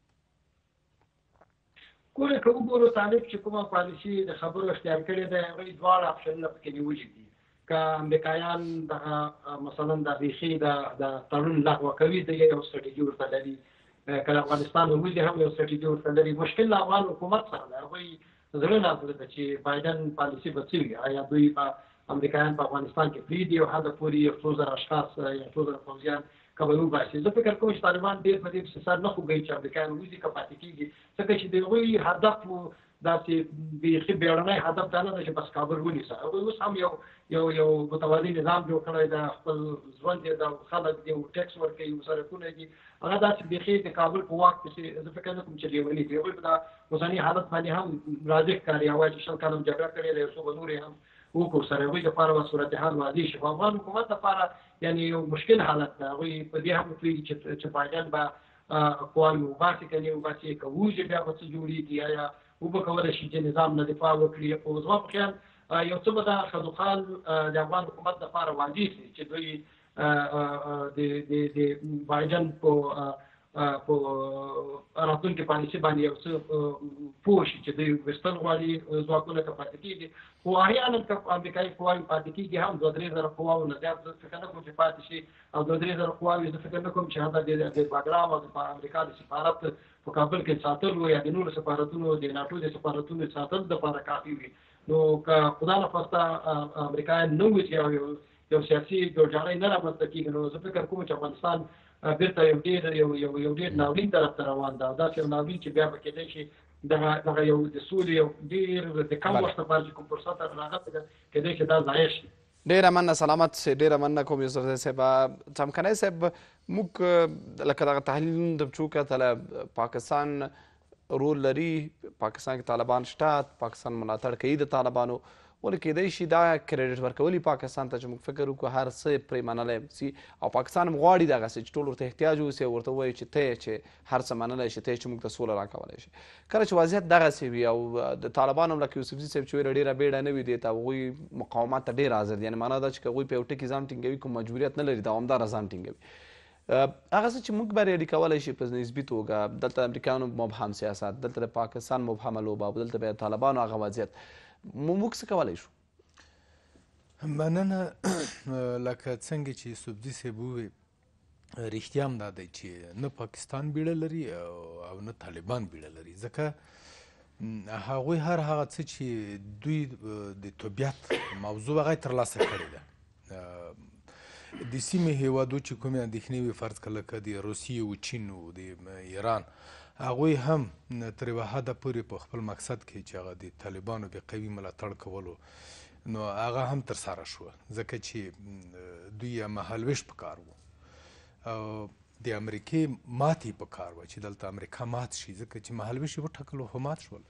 ګوره که وګورو طالب چې کومه پالیسي د خبرو اختیار کړې ده، هغوی دواړه اپشنونه پکې نیولي دي. که امریکایان دغه مثلا د بیخي د تړون لغوه کوي، د یو سټراتیژي ورته لري، که د افغانستان وروځي هم یو سټراتیژي ورته لري. مشکل د افغان حکومت سره ده، هغوی زړه نازړه ده چې بایډن پالیسي به څه وي. آیا دوی به امریکایان په افغانستان کې پرېږدي یو حده پورې یو څو زره اشخاص یا څو زره پوځیان که به وباسي؟ زه فکر کوم چې طالبان ډېر په دې پسې سر نه خوږوي چې امریکایان ووځي که پاتې کېږي، ځکه چې د هغوی هدف داسې بیخي بیړنی هدف دا نه ده چې بس کابل ونیسه. هغوی اوس هم یو یو یو متوازي نظام جوړ کړی ده، خپل ژوند یې د خلک دي ټیکس ورکوي، سړکونه دي، هغه داسې بیخي د کابل په واک پسې زه فکر نه کوم چې لیوني دي. هغوی په دا اوسني حالت باندې هم راضي ښکاري، هغه وایي چې شل کاله هم جګړه کړې ده، یو څو به نورې هم وکړو سره. هغوی دپاره به صورتحال واضح شي. په افغان حکومت دپاره یعنې یو مشکل حالت ده. هغوی په دې هم پوهېږي چې بایډن به قواوې وباسي که نه وباسي، که ووځي بیا به څه جوړېږي، آیا وبه کولی شي چې نظام نه دفاع وکړي. خو زما په خیال یو څه به دا خدوخال د افغان حکومت دپاره واضح شي چې دوی د بایډن په په راتلونکې پالیسي باندې یو څه پوه شي چې دوی ویستل غواړي ځواکونه که پاتې کېږي. خو احیانا که امریکایي قواوې پاتې کېږي هم دوه درې زره قواو نه زیات زه فکر نه کوم چې پاتې شي، او دوه درې زره قواوې زه فکر نه کوم چې هلته د باګرام او د امریکا د سفارت په کابل کې ساتل یا د نورو سفارتونو د ناټو د سفارتونو ساتل دپاره کافي وي. نو که خدا نخواسته امریکایان نه وځي او یو سیاسي جوړجاړی نه رامنځته کېږي، نو زه فکر کوم چې افغانستان بیرته یو ډېر یو یو یو ډېر ناورین طرف ته روان ده او داسې یو ناورین چې بیا به کېدای شي دغه دغه یو د سولې یو ډېر د کم وخت لپاره چې کوم فرصت راغلی کېدای شي دا ضایع شي. ډېره مننه سلامت سي، ډېره مننه کوم یوسف زی صاحب. څمکنی صاحب موږ لکه دغه تحلیلونه د چې وکتله پاکستان رول لري، پاکستان کې طالبان شته، پاکستان ملاتړ کوي د طالبانو، ولې کېدای شي دا کریډټ ورکولي پاکستان ته چې موږ فکر وکړو هر څه پرې منلی سي او پاکستان هم غواړي دغسې چې ټول ورته احتیاج اوسي او ورته ووایي چې ته یې چې هر څه منلی شي، ته یې چې موږ ته سوله راکولی شي. کله چې وضعیت دغسې وي او د طالبانو هم لکه یوسفزي صاحب چې ویله ډېره بیړه نه وي دې ته هغوی مقاومت ته ډېر حاضر دي، یعنې معنا دا چې که هغوی په یو ټکي ځان ټینګوي کوم مجبوریت نه لري، دوامداره ځان ټینګوي. هغه څه چې موږ بریالي کولی شي په نسبي توګه دلته امریکایانو مبهم سیاست، دلته د پاکستان مبهمه لوبه او دلته بیا د طالبانو هغه وضعیت، موږ څه کولی شو؟ مننه. لکه څنګه چې یوسفزي صاحب وویل رښتیا هم دا دی چې نه پاکستان بیړه لري او نه طالبان بیړه لري، ځکه هغوی هر هغه څه چې دوی د طبیعت موضوع هغه یې ترلاسه کړې ده. د سیمې هیوادو چې کومې اندېښنې وي فرض کړه لکه د روسیې و چین و د ایران، هغوی هم تر یوه حده پورې په خپل مقصد کې چې هغه د طالبانو بې قوي ملاتړ کولو نو هغه هم ترسره شوه، ځکه چې دوی یې مهالویش په کار وو او د امریکې ماتې په کار وه چې دلته امریکا مات شي، ځکه چې مهالویش یې وټاکل خو مات شول.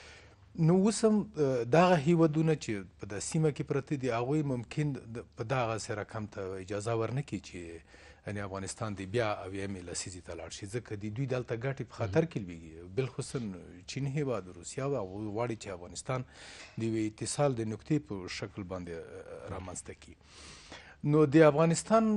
نو اوس هم دغه هیوادونه چې په دا سیمه کې پراته دي هغوی ممکن په دغسې رقم ته اجازه ورنکړي چې یعنې افغانستان د بیا اویمې لسیزې ته لاړ شي، ځکه د دوی دلته ګټې په خطر کې لویږي، بالخصوصا چین هیواد، روسیه و هغوی غواړي چې افغانستان د یوې اتصال د نقطې په شکل باندې رامنځته کړي. نو د افغانستان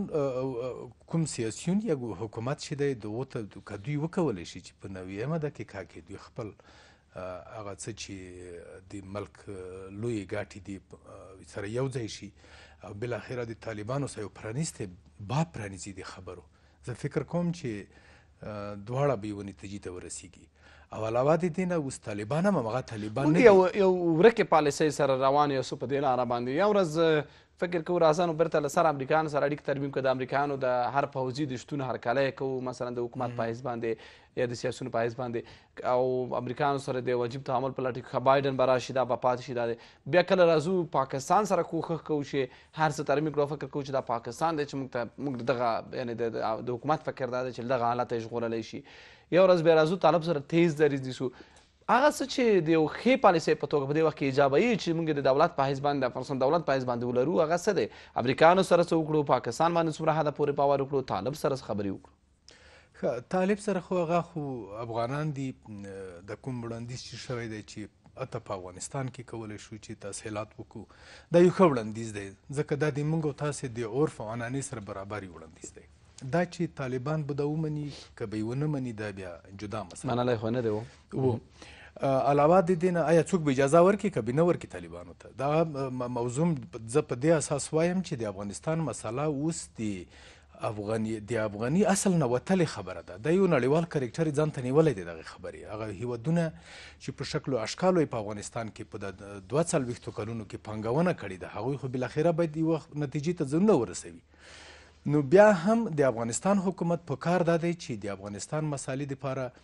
کوم سیاسیون یا حکومت چې دی دغو ته که دوی وکولی شي چې په نویمه دقیقه کې دوی خپل هغه څه چې د ملک لویې ګټې دي سره یو ځای شي او بالاخره د طالبانو سره یو پرانیستی باب پرانیزي د خبرو، زه فکر کوم چې دواړه به یوه نتیجې ته ورسیږي. او علاوه د دې نه اوس طالبان هم همغه طالبان نه دي، موږ یو ورکې پالیسۍ سره روان یو څه په دې لاره باندې. یو ورځ فکر کوو راځه نو بیرته له سره امریکایانو سره اړیکې ترمیم کړو، د امریکایانو د هر پوځي د شتون هرکلی کوو، مثلا د حکومت په حیث باندې یا د سیاسونو په حیث باندې، او امریکایانو سره د واجب تعامل په لټه کې بایډن به راشي، دا به پاتې شي. دا دی بیا کله راځو پاکستان سره کوښښ کوو چې هر څه ترمیم کړو، فکر کوو چې دا پاکستان دی چې موږ ته موږ دغه یعنې د حکومت فکر دا دی چې دغه حالت یې ژغورلی شي. یو ورځ بیا راځو طالب سره تیز دریځ نیسو. هغه څه چې د یو ښې پالیسۍ په توګه په دې وخت کې ایجابوي چې موږ د دولت په حیث باندې د افغانستان دولت په حیث باندې ولرو، هغه څه دی؟ امریکایانو سره څه وکړو، پاکستان باندې څومره حده پورې باور وکړو، طالب سره څه خبرې وکړو؟ ښه، طالب سره خو هغه خو افغانان دي، د کوم وړاندیز چې شوی دی چې حتی په افغانستان کې کولی شو چې تسهیلات وکړو، دا یو ښه وړاندیز دی، ځکه دا د موږ او تاسې د عرف او عنعنې سره برابر وړاندیز دی. دا چې طالبان به دا ومني که به یې ونه مني دا بیا جدا مسله منلی خو نه دی و. علاوه د دې نه آیا څوک به اجازه ورکړي که به نه ورکړي طالبانو ته؟ دا موضوع زه په دې اساس وایم چې د افغانستان مسله اوس د افغاني د افغاني اصل نه وتلې خبره ده. دا یو نړیوال کرکټر ځان ته نیولی دی دغې خبرې. هغه هیوادونه چې په شکل و اشکالو یې په افغانستان کې په د دوه څلوېښتو کلونو کې پانګونه کړې ده، هغوی خو بالاخره باید یوه نتیجې ته ځانونه ورسوي. نو بیا هم د افغانستان حکومت په کار دا دی چې د افغانستان مسالې دپاره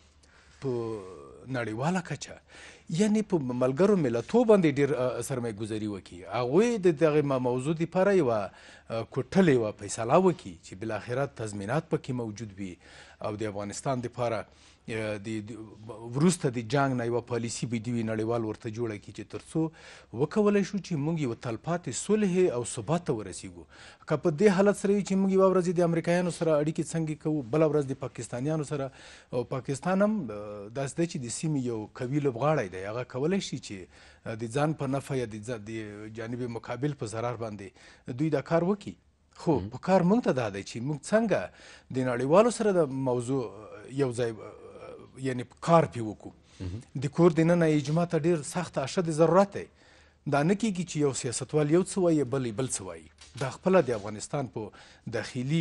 په نړیواله کچه یعنې په ملګرو ملتو باندې ډېر سرمایه ګذاري وکړي، هغوی د دغې موضوع دپاره یوه کوټلې یوه فیصله وکړي چې بالاخره تضمینات پکې موجود وي او د افغانستان دپاره د وروسته د جنګ نه یوه پالیسي به دوی نړیوال ورته جوړه کړي چې تر څو وکولی شو چې موږ یوه تلپاتې صلح او ثبات ته ورسیږو. که په دې حالت سره وي چې موږ یوه ورځ د امریکایانو سره اړیکې څنګه کوو، بله ورځ د پاکستانیانو سره، او پاکستان هم داسې دی چې د سیمې یو قوي لوبغاړی دی، هغه کولی شي چې د ځان په نفع یا د جانب مقابل په ضرر باندې دوی دا کار وکړي. خو په کار موږ ته دا دی چې موږ څنګه د نړیوالو سره د موضوع یو ځای یعنی کار پې وکړو. د کور دننه اجماع ته ډېر سخت اشد ضرورت دی. دا نه کېږي چې یو سیاستوال یو څه وایي بل بل څه وایي. دا خپله د افغانستان په داخلي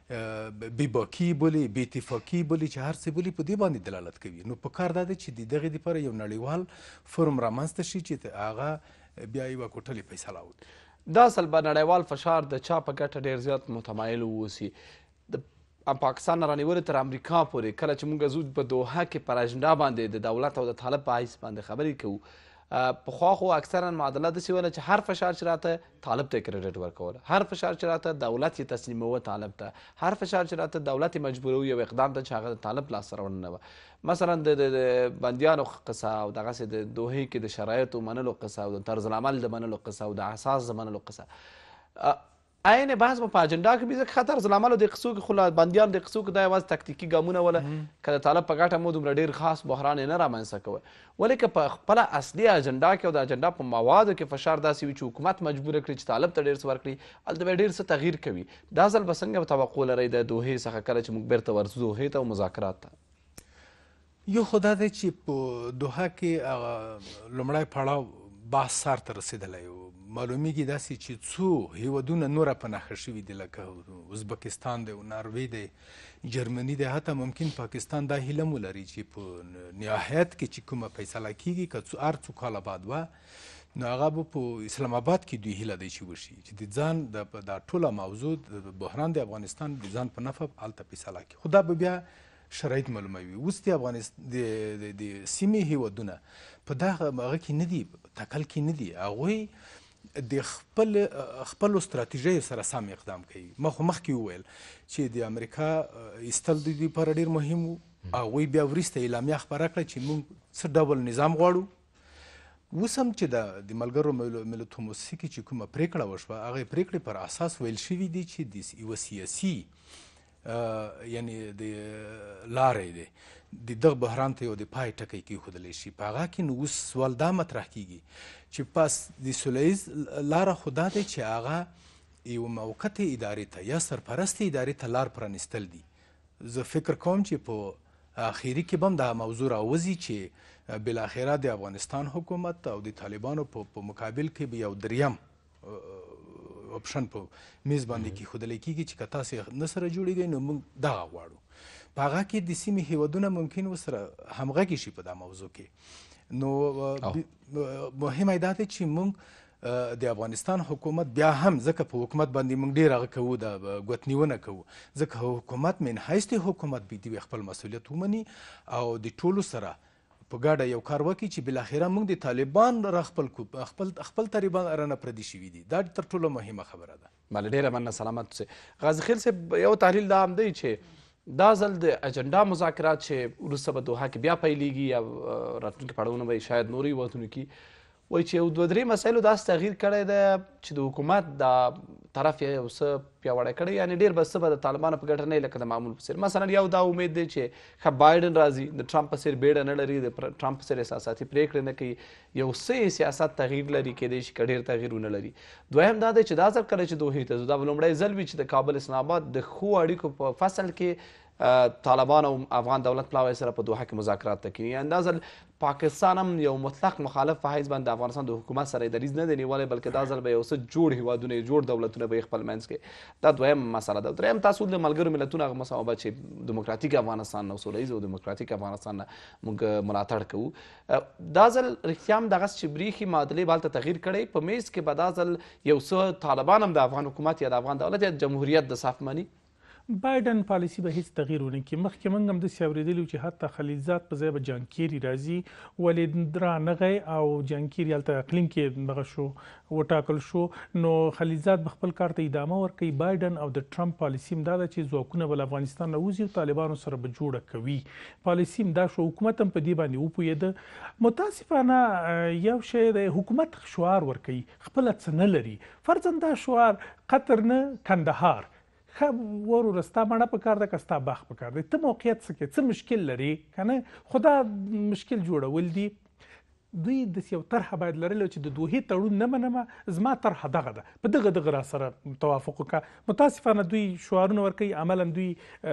بېباکي بولي، بې اتفاقي بولي، چې هر څه بولي، په دې باندې دلالت کوي. نو په کار دا دی چې د دغې دپاره یو نړیوال فورم رامنځته شي چې هغه بیا یوه کوټلې فیصله وکړي. دا اصل به نړیوال فشار د چا په ګټه ډېر زیات متمایل واوسي. پاکستان نه رانیولې تر امریکا پورې کله چې موږ ځو په دوحه کې پر اجنډا باندې د دولت او د طالب په حیث باندې خبرې کوو پخوا خو اکثرا معادله داسې وله چې هر فشار چې راته طالب ته کریډټ ورکوله هر فشار چې راته دولت یې تسلیموه طالب ته هر فشار چې راته دولت یې مجبوروي یو اقدام ته چې هغه د طالب لاسته راوړنه وه مثلا د بندیانو قصه او دغسې د دوحې کې د شرایطو منلو قصه او د طرز العمل د منلو قصه او د اساس د منلو قصه عین بحث به په اجنډا کې وي ځکه ښه طرز العملو د قصو کې خو له بندیانو د قصو کې دا یوازې تکتیکي ګامونه وله که د طالب په ګټه مو دومره ډېر خاص بحران یې نه رامنځته کوه ولې که په خپله اصلي اجنډا کې او د اجنډا په موادو کې فشار داسې وي چې حکومت مجبوره کړي چې طالب ته ډېر څه ورکړي هلته به ډېر څه تغییر کوي دا ځل به څنګه توقع لرئ د دوحې څخه کله چې موږ بیرته ورځو دوحې ته او مذاکرات ته یو خو دا دی چې په دوحه کې هغه لومړی پړاو بحث سر ته رسېدلی و معلومیږي داسې چې څو هیوادونه نوره په نښه شوي دي لکه ازبکستان دی ناروې دی جرمني دی حتی ممکن پاکستان دا هیله مو لري چې په نهایت کې چې کومه فیصله کیږي که هر څو کاله بعد وه نو هغه به په اسلام آباد کې دوی هیله دی چې وشي چې د ځان د دا ټوله موضوع د بحران د افغانستان د ځان په نفع هلته فیصله کړي خو دا به بیا شرایط معلوموي اوس د افغانستان د سیمې هیوادونه په دغه هغه کې نه دي تکل کې نه دي هغوی د خپل خپلو ستراتیژیو سره سم اقدام کوي ما خو مخکې وویل چې د امریکا ایستل د دوی لپاره ډېر مهم و هغوی بیا وروسته اعلامیه خپره کړه چې موږ څه ډول نظام غواړو اوس هم چې د ملګرو ملتونو موسسې کې چې کومه پرېکړه وشوه هغې پرېکړې پر اساس ویل شوي دي چې د یوه سیاسي یعنې د لارې دی د دغه بحران ته یو د پای ټکی کېښودلی شي په هغه کې نو اوس سوال دا مطرح کېږي چې پس د سوله ییز لاره خو دا دی چې هغه یو موقتې ادارې ته یا سرپرستې ادارې ته لار پرانیستل دي زه فکر کوم چې په اخري کې به هم دا موضوع راوځي چې بالاخره د افغانستان حکومت او د طالبانو په مقابل کې به یو دریم اپشن په میز باندې کېښودلی کېږي چې که تاسې نه سره جوړېږئ نو موږ دغه غواړو په هغه کې د سیمې هیوادونه ممکن ورسره همغږي شي په دا موضوع کې نو مهمه دا دی چې موږ د افغانستان حکومت بیا هم ځکه په حکومت باندې موږ ډېر هغه کوو د ګوتنیونه کوو ځکه حکومت من حیث د حکومت بيدي خپل مسؤلیت ومني او د ټولو سره په ګډه یو کار وکړي چې بالاخره موږ د طالبان را خپل خپل خپل طالبان رانه پردي شوي دي دا تر ټولو مهمه خبره ده بله ډېره مننه سلامت اوسئ غازي خیل صاحب یو تحلیل دا هم دی چې دا ځل د اجنډا مذاکرات چې وروسته به دوحه کې بیا پیلیږي یا راتلونکي پړاوونه به شاید نورو هیوادونو کې وایي چې یو دوه درې مسایلو داسې تغییر کړی دی چې د حکومت دا طرف یې یو څه پیاوړی کړی یعنې ډېر به څه به د طالبانو په ګټه نه لکه د معمول په څېر مثلا یو دا امید دی چې ښه بایډن راځي د ټرمپ په څېر بیړه نه لري د ټرمپ په څېر احساساتي پرېکړې نه کوي یو څه سیاست تغییر لري کیدای شي که ډېر تغییر ونه لري دویم دا دی چې دا ځل کله چې دوحې ته ځو دا به لومړی ځل وي چې د کابل اسلام آباد د ښو اړیکو په فصل کې طالبان او افغان دولت پلاوی سره په دوحه کې مذاکرات ته کیږي یعنې دا ځل پاکستان هم یو مطلق مخالف په حیث باندې افغانستان د حکومت سره یې دریځ نه دی نیولی بلکې دا ځل به یو څه جوړ هیوادونه جوړ دولتونه به یې خپل منځ کې دا دویم مسله ده دریم تاسو د ملګرو ملتونو هغه مسابقه چې دیموکراتیک افغانستان نه سوله ییز او دیموکراتیک افغانستان نه موږ ملاتړ کوو دا ځل رښتیا هم دغسې چې بریښي معادلې به هلته تغییر کړی په میز کې به دا ځل یو څه طالبان هم د افغان حکومت یا د افغان دولت یا جمهوریت د صف مني بایډن پالیسي به هیڅ تغییر ونه کړي مخکې موږ هم داسې اورېدلي وو چې حتی خلیلزاد په ځای به جانکیري راځي ولې رانغی او جانکیري هلته اقلیم کې دغه شو وټاکل شو نو خلیلزاد به خپل کار ته ادامه ورکوي بایډن او د ټرمپ پالیسي هم دا ده چې ځواکونه به له افغانستان نه وځي او طالبانو سره به جوړه کوي پالیسي هم دا شو حکومت هم په دې باندې وپوهېده متاسفانه یو شی د حکومت شعار ورکوي خپله څه نه لري فرضاً دا شعار قطر نه کندهار ښه ورور ستا مڼه په کار ده که ستا باغ په کار دی ته موقعیت څه کوې څه مشکل لري که نه خو دا مشکل جوړول دي دوی داسې یو طرحه باید لرلی چې د دوحې تړون نه منمه زما طرحه دغه ده په دغه دغه را سره توافق وکړه متاسفانه دوی شعارونه ورکوي عملا دوی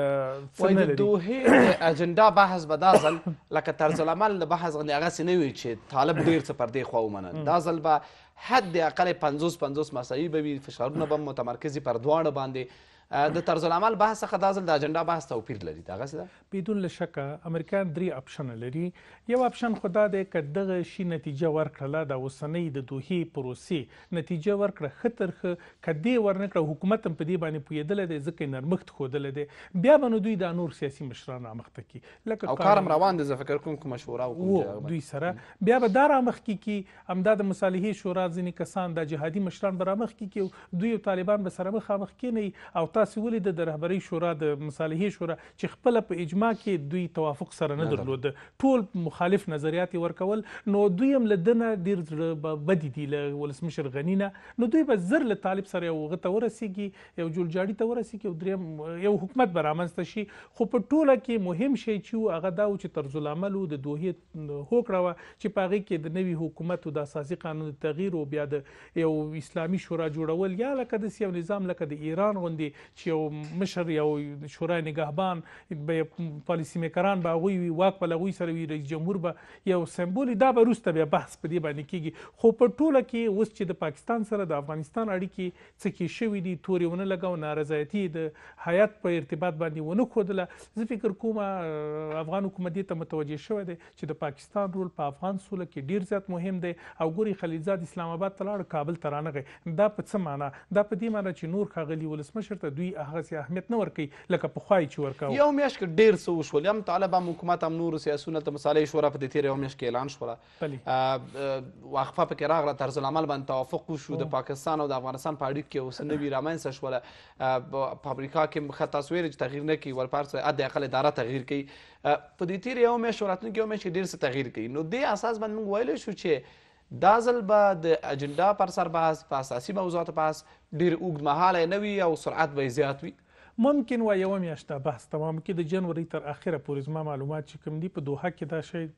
وایي د دوحې د اجنډا بحث به دا ځل لکه طرز العمل د بحث غوندې هغسې نه وي چې طالب ډېر څه پر دې خوا ومنل دا ځل به حد اقل پنځوس پنځوس مسایل به وي فشارونه به متمرکز پر دواړو باندې د طرز العمل بحث څخه دا ځل د اجنډا بحث توپیر لري دغسې ده بدون له شکه امریکایان درې اپشن لري. یو اپشن خو دا دی که دغه شي نتیجه ورکړله د اوسنۍ د دوحې پروسې نتیجه ورکړه ښه تر ښه که دې ورنکړه حکومت هم په دې باندې پوهېدلی دی ځکه یې نرمښت ښودلی دی بیا به نو دوی دا نور سیاسي مشران رامخته کړي لکه او کار هم روان دی زه فکر کوم که مشوره و دوی سره بیا به دا رامخکې کړي همدا د مصالحې شورا ځینې کسان دا جهادي مشران به رامخکې کړي دوی او طالبان به سره مخامخ کېنوي او تاسې ولیده د رهبرۍ شورا د مصالحې شورا چې خپله په اجماع کې دوی توافق سره نه درلوده ټول مخالف نظریات یې ورکول نو دوی هم له ده نه ډېر زړه بدې دي له ولسمشر غني نه نو دوی به زر له طالب سره یو هغه ته ورسېږي یو جوړجاړي ته ورسېږي او درېیم یو حکومت به رامنځته شي خو په ټوله کې مهم شی چې و هغه دا و چې طرز العمل و د دوحې هوکړه وه چې په هغې کې د نوي حکومت و د اساسي قانون د تغییر و بیا د یو اسلامي شورا جوړول یا لکه داسې یو نظام لکه د ایران غوندې چې یو مشر یو شورای نگهبان به پالیسي میکران به هغوی وي واک به له هغوی سره وي رئیس جمهور به یو سمبول دا به وروسته بیا بحث په دې باندې کېږي خو په ټوله کې اوس چې د پاکستان سره د افغانستان اړیکې څه کې شوي دي تورې ونه لګو نارضایتي د حیات په ارتباط باندې ونه ښودله زه فکر کوم افغان حکومت دې ته متوجه شوی دی چې د پاکستان رول په افغان سوله کې ډېر زیات مهم دی او ګوري خلیلزاد اسلام آباد ته لاړ کابل ته رانغی دا په څه معنا دا په دې معنا چې نور ښاغلي ولسمشر ته دوی هغسې اهمیت نه ورکوي لکه پخوا یې چې ورکاوه یو میاشت کې ډېر څه وشول هم طالب هم حکومت هم نورو سیاسونه د مصالحې شورا په دې تېره یوه میاشت کې اعلان شوله وقفه پکې راغله طرز العمل باندې توافق وشو د پاکستان او د افغانستان په اړیکو کې اوس نوي رامنځته شوله په امریکا کې ښه تاسو ویلې چې تغییر نه کوي ورپارس حداقل اداره تغییر کوي په دې تېرې یو میاشت راتلونکې یو میاشت کې ډېر څه تغییر کوي نو دې اساس باندې موږ ویلی شو چې دا ځل به د اجنډا پر سر بحث په اساسي موضوعاتو بحث ډېر اوږد مهاله نه وي او سرعت به یې زیات وي ممکن و یوه میاشت دا بحث تمام کړي د جنوري تر اخره پورې زما معلومات چې کوم دي په دوحه کې دا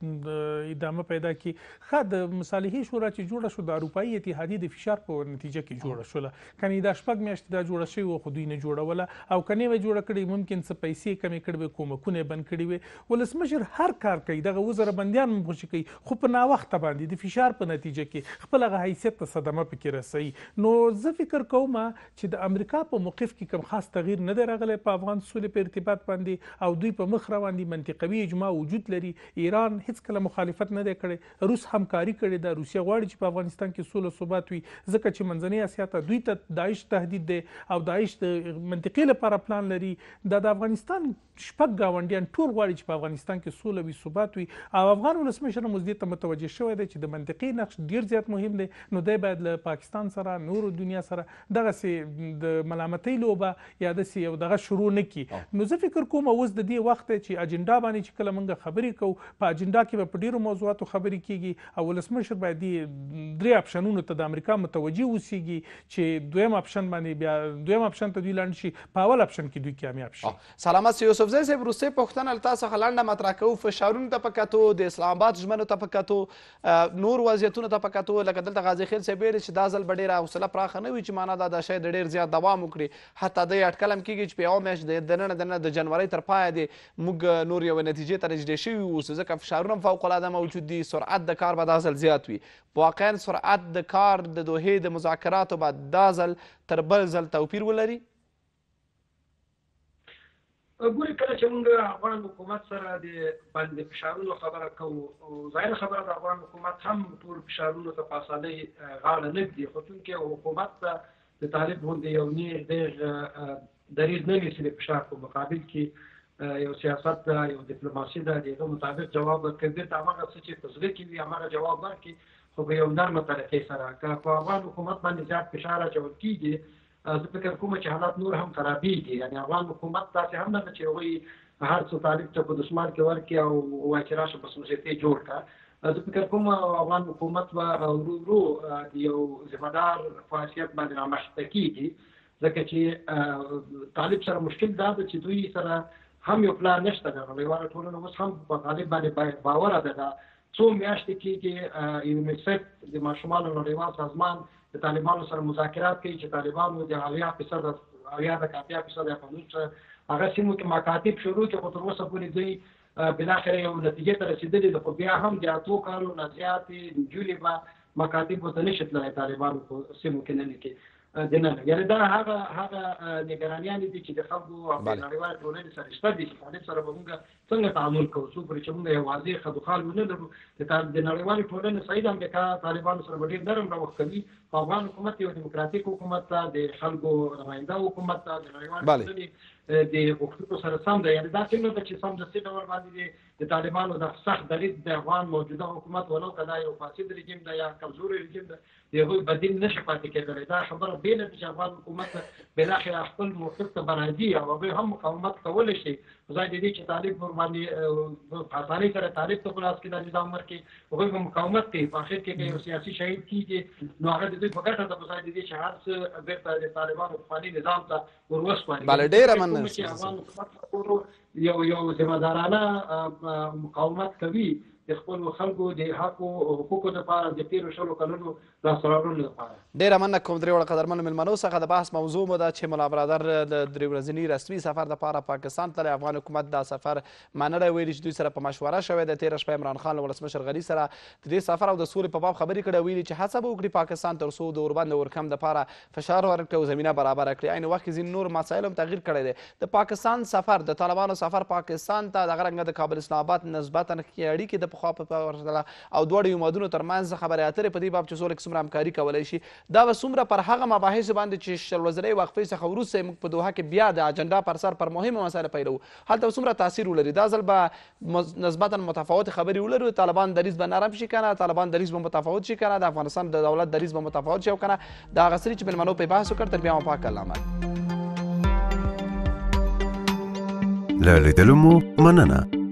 شی ادامه پیدا کړي ښه د مصالحې شورا چې جوړه شو د اروپایي اتحادیې د فشار په نتیجه کې جوړه شوله کنې دا شپږ میاشتې دا جوړه شوې وه خو دوی نه جوړوله او که نه یې جوړه کړې ممکن څه پیسې کمې کړې وې کومکونه یې بند کړي وې ولسمشر هر کار کوي دغه اووه زره بندیان هم خوشي کوي خو په ناوخته باندې د فشار په نتیجه کې خپل هغه حیثیت ته صدمه پکې رسوي نو زه فکر کوم چې د امریکا په موقف کې کوم خاص تغییر نه دی راغلی په افغان سولې په ارتباط باندې او دوی په مخ روان دي منطقوي اجماع وجود لري ایران هیڅکله مخالفت نه دی کړی روس همکاري کړې ده روسیه غواړي چې په افغانستان کې سوله ثبات وي ځکه چې منځنۍ اسیا ته دوی ته داعش تهدید دی او داعش د منطقې لپاره پلان لري دا د افغانستان شپږ ګاونډیان ټول غواړي چې په افغانستان کې سوله وي ثبات وي او افغان ولسمشر هم اوس دې ته متوجه شوی دی چې د منطقې نقش ډېر زیات مهم دی نو دی باید له پاکستان سره نورو دنیا سره دغسې د ملامتۍ لوبه یا داسې یو دغه شروع نه کی نو زه فکر کوم اوس د دې وخت چې اجنډا باندې چې کله موږ خبرې کوو په اجنډا کې به په ډېرو موضوعاتو خبرې کېږي او ولسمشر باید دې درې اپشنونو ته د امریکا متوجه اوسېږي چې دویم اپشن باندې بیا دویم اپشن ته دوی لاندې شي په اول اپشن کې دوی کامیاب شي سلامت سي یوسفزی صاحب وروستۍ پوښتنه له تا څخه لنډه مطرح کوو فشارونو ته په کتو د اسلام آباد ژمنو ته په کتو نور وضعیتونه ته په کتو لکه دلته غازي خیل صاحب ویلي چې دا ځل به ډېره حوصله پراخه نه وي چې معنا دا دا شی د ډېر زیات دوام وکړي حتی دی اټکل هم کېږي چې په یوه میاشت د دننه دننه د جنورۍ تر پایه دې موږ نور یوې نتیجې ته نږدې شوي اوسو ځکه فشارونه هم فوق العاده موجود دي سرعت د کار به دا ځل زیات وي واقعا سرعت د کار د دوحې د مذاکراتو به دا ځل تر بل ځل توپیر ولري ګورې کله چې موږ افغان حکومت سره د باندې فشارونو خبره کوو او ظاهره خبره د افغان حکومت هم ټول فشارونو ته په اسانۍ غاړه نه ږدي خو چونکې حکومت ته د طالب غوندې یو نیغ دیغ دریځ نه نیسي د فشار په مقابل کې یو سیاست ده یو ډیپلوماسي ده د هغه مطابق جواب ورکوي دې ته هماغه څه چې په زړه کې وي هماغه جواب ورکړي خو په یو نرمه طریقې سره که په افغان حکومت باندې زیات فشار اچول کېږي زه فکر کوم چې حالات نور هم خرابېږي یعنې افغان حکومت داسې هم نه ده چې هغوی هر څه طالب ته په دسمال کې ورکړي او ووایي چې راشه بس موسیقي جوړ کړه زه فکر کوم افغان حکومت به ورو ورو د یو ذمهدار په حیثیت باندې رامخته کېږي ځکه چې طالب سره مشکل دا ده چې دوی سره هم یو پلان نشته د نړیواله ټولنه اوس هم په طالب باندې باوره ده دا څو میاشتې کېږي یونیسف د ماشومانو نړیوال سازمان د طالبانو سره مذاکرات کوي چې طالبانو د اویا فیصد اویا د اتیا فیصد یا پنځوس هغه سیمو کې مکاتب شروع کړي خو تر اوسه پورې دوی بالاخره یو نتیجې ته رسېدلي دي خو بیا هم د اتو کالو نه زیاتې نجونې به مکاتب ورته نشي تللی طالبانو په سیمو کې نه لیکي دننه یعنې دا هغه هغه نګرانیانې دي چې د خلکو او د نړیوالې ټولنې سره شته دي چې طالب سره به مونږ څنګه تعامل کوو څو پورې چې مونږ یو واضح خدوخال ونه لرو د نړیوالې ټولنې سعید امریکا طالبانو سره به ډېر نرم روغ کوي په افغان حکومت یو ډیموکراتیک حکومت ته د خلکو نماینده حکومت ته د نړیوالې ټولنې د غوښتنو سره سم ده یعنې دا څنګه ده چې سمدستي ډول باندې د طالبانو د سخت دریځ د افغان موجوده حکومت ولو که دا یو فاسد رژیم ده یا کمزوري رژیم ده د هغوی بدیل نشي پاتې کېدلی دا خبره بېله ده چې افغان حکومت بالاخره خپل موقف ته به راځي او هغوی هم مقاومت کولی شي په ځای د دې چې طالب ورباندې په اسانۍ سره طالب ته په لاس کې دا نظام ورکړي هغوی به مقاومت کوي په اخر کې که یو سیاسي شهید کېږي نو هغه د دوی په ګټه ده په ځای د دې چې هر څه بېرته د طالبانو پخواني نظام ته ور وسپاري بله ډېره مننه یو یو ذمہدارانه مقاومت کوي د خپل خلکو د حق او حقوقو لپاره د تیرو شلو کلونو لاسته راوړلو لپاره ډېره مننه کوم درې وړه قدرمنو مېلمنو څخه د بحث موضوع مو ده چې ملا برادر د درې ورځني رسمي سفر دپاره پاکستان تللی افغان حکومت دا سفر منلی ویلي چې دوی سره په مشوره شوې ده تېره شپه عمران خان له ولسمشر غني سره د دې سفر او د سولې په باب خبرې کړې ویلي چې هڅه به وکړي پاکستان تر څو د ورباندې ورکم دپاره فشار ورکړي او زمینه برابره کړي عین وخت کې ځینې نور مسایل هم تغییر کړی دی د پاکستان سفر د طالبانو سفر پاکستان ته دغه رنګه د کابل اسلام آباد نسبتا ښې اړیکې د پخوا په او دواړو هیوادونو ترمنځ خبرې اترې په دې باب چې څومره څومره همکاري کولی شي دا به څومره پر هغه مباحثو باندې چې شل ورځنۍ وقفې څخه وروسته موږ په دوحه کې بیا د اجنډا پر سر پر مهمو مسایلو پیلوو هلته به څومره تاثیر ولري دا ځل به نسبتا متفاوتې خبرې ولرو طالبان دریځ به نرم شي که نه طالبان دریځ به متفاوت شي که نه د افغانستان د دولت دریځ به متفاوت شي او که نه د هغه څه چې مېلمنو پرې بحث وکړ تر بیا مو پاک علامه له لیدلو مو مننه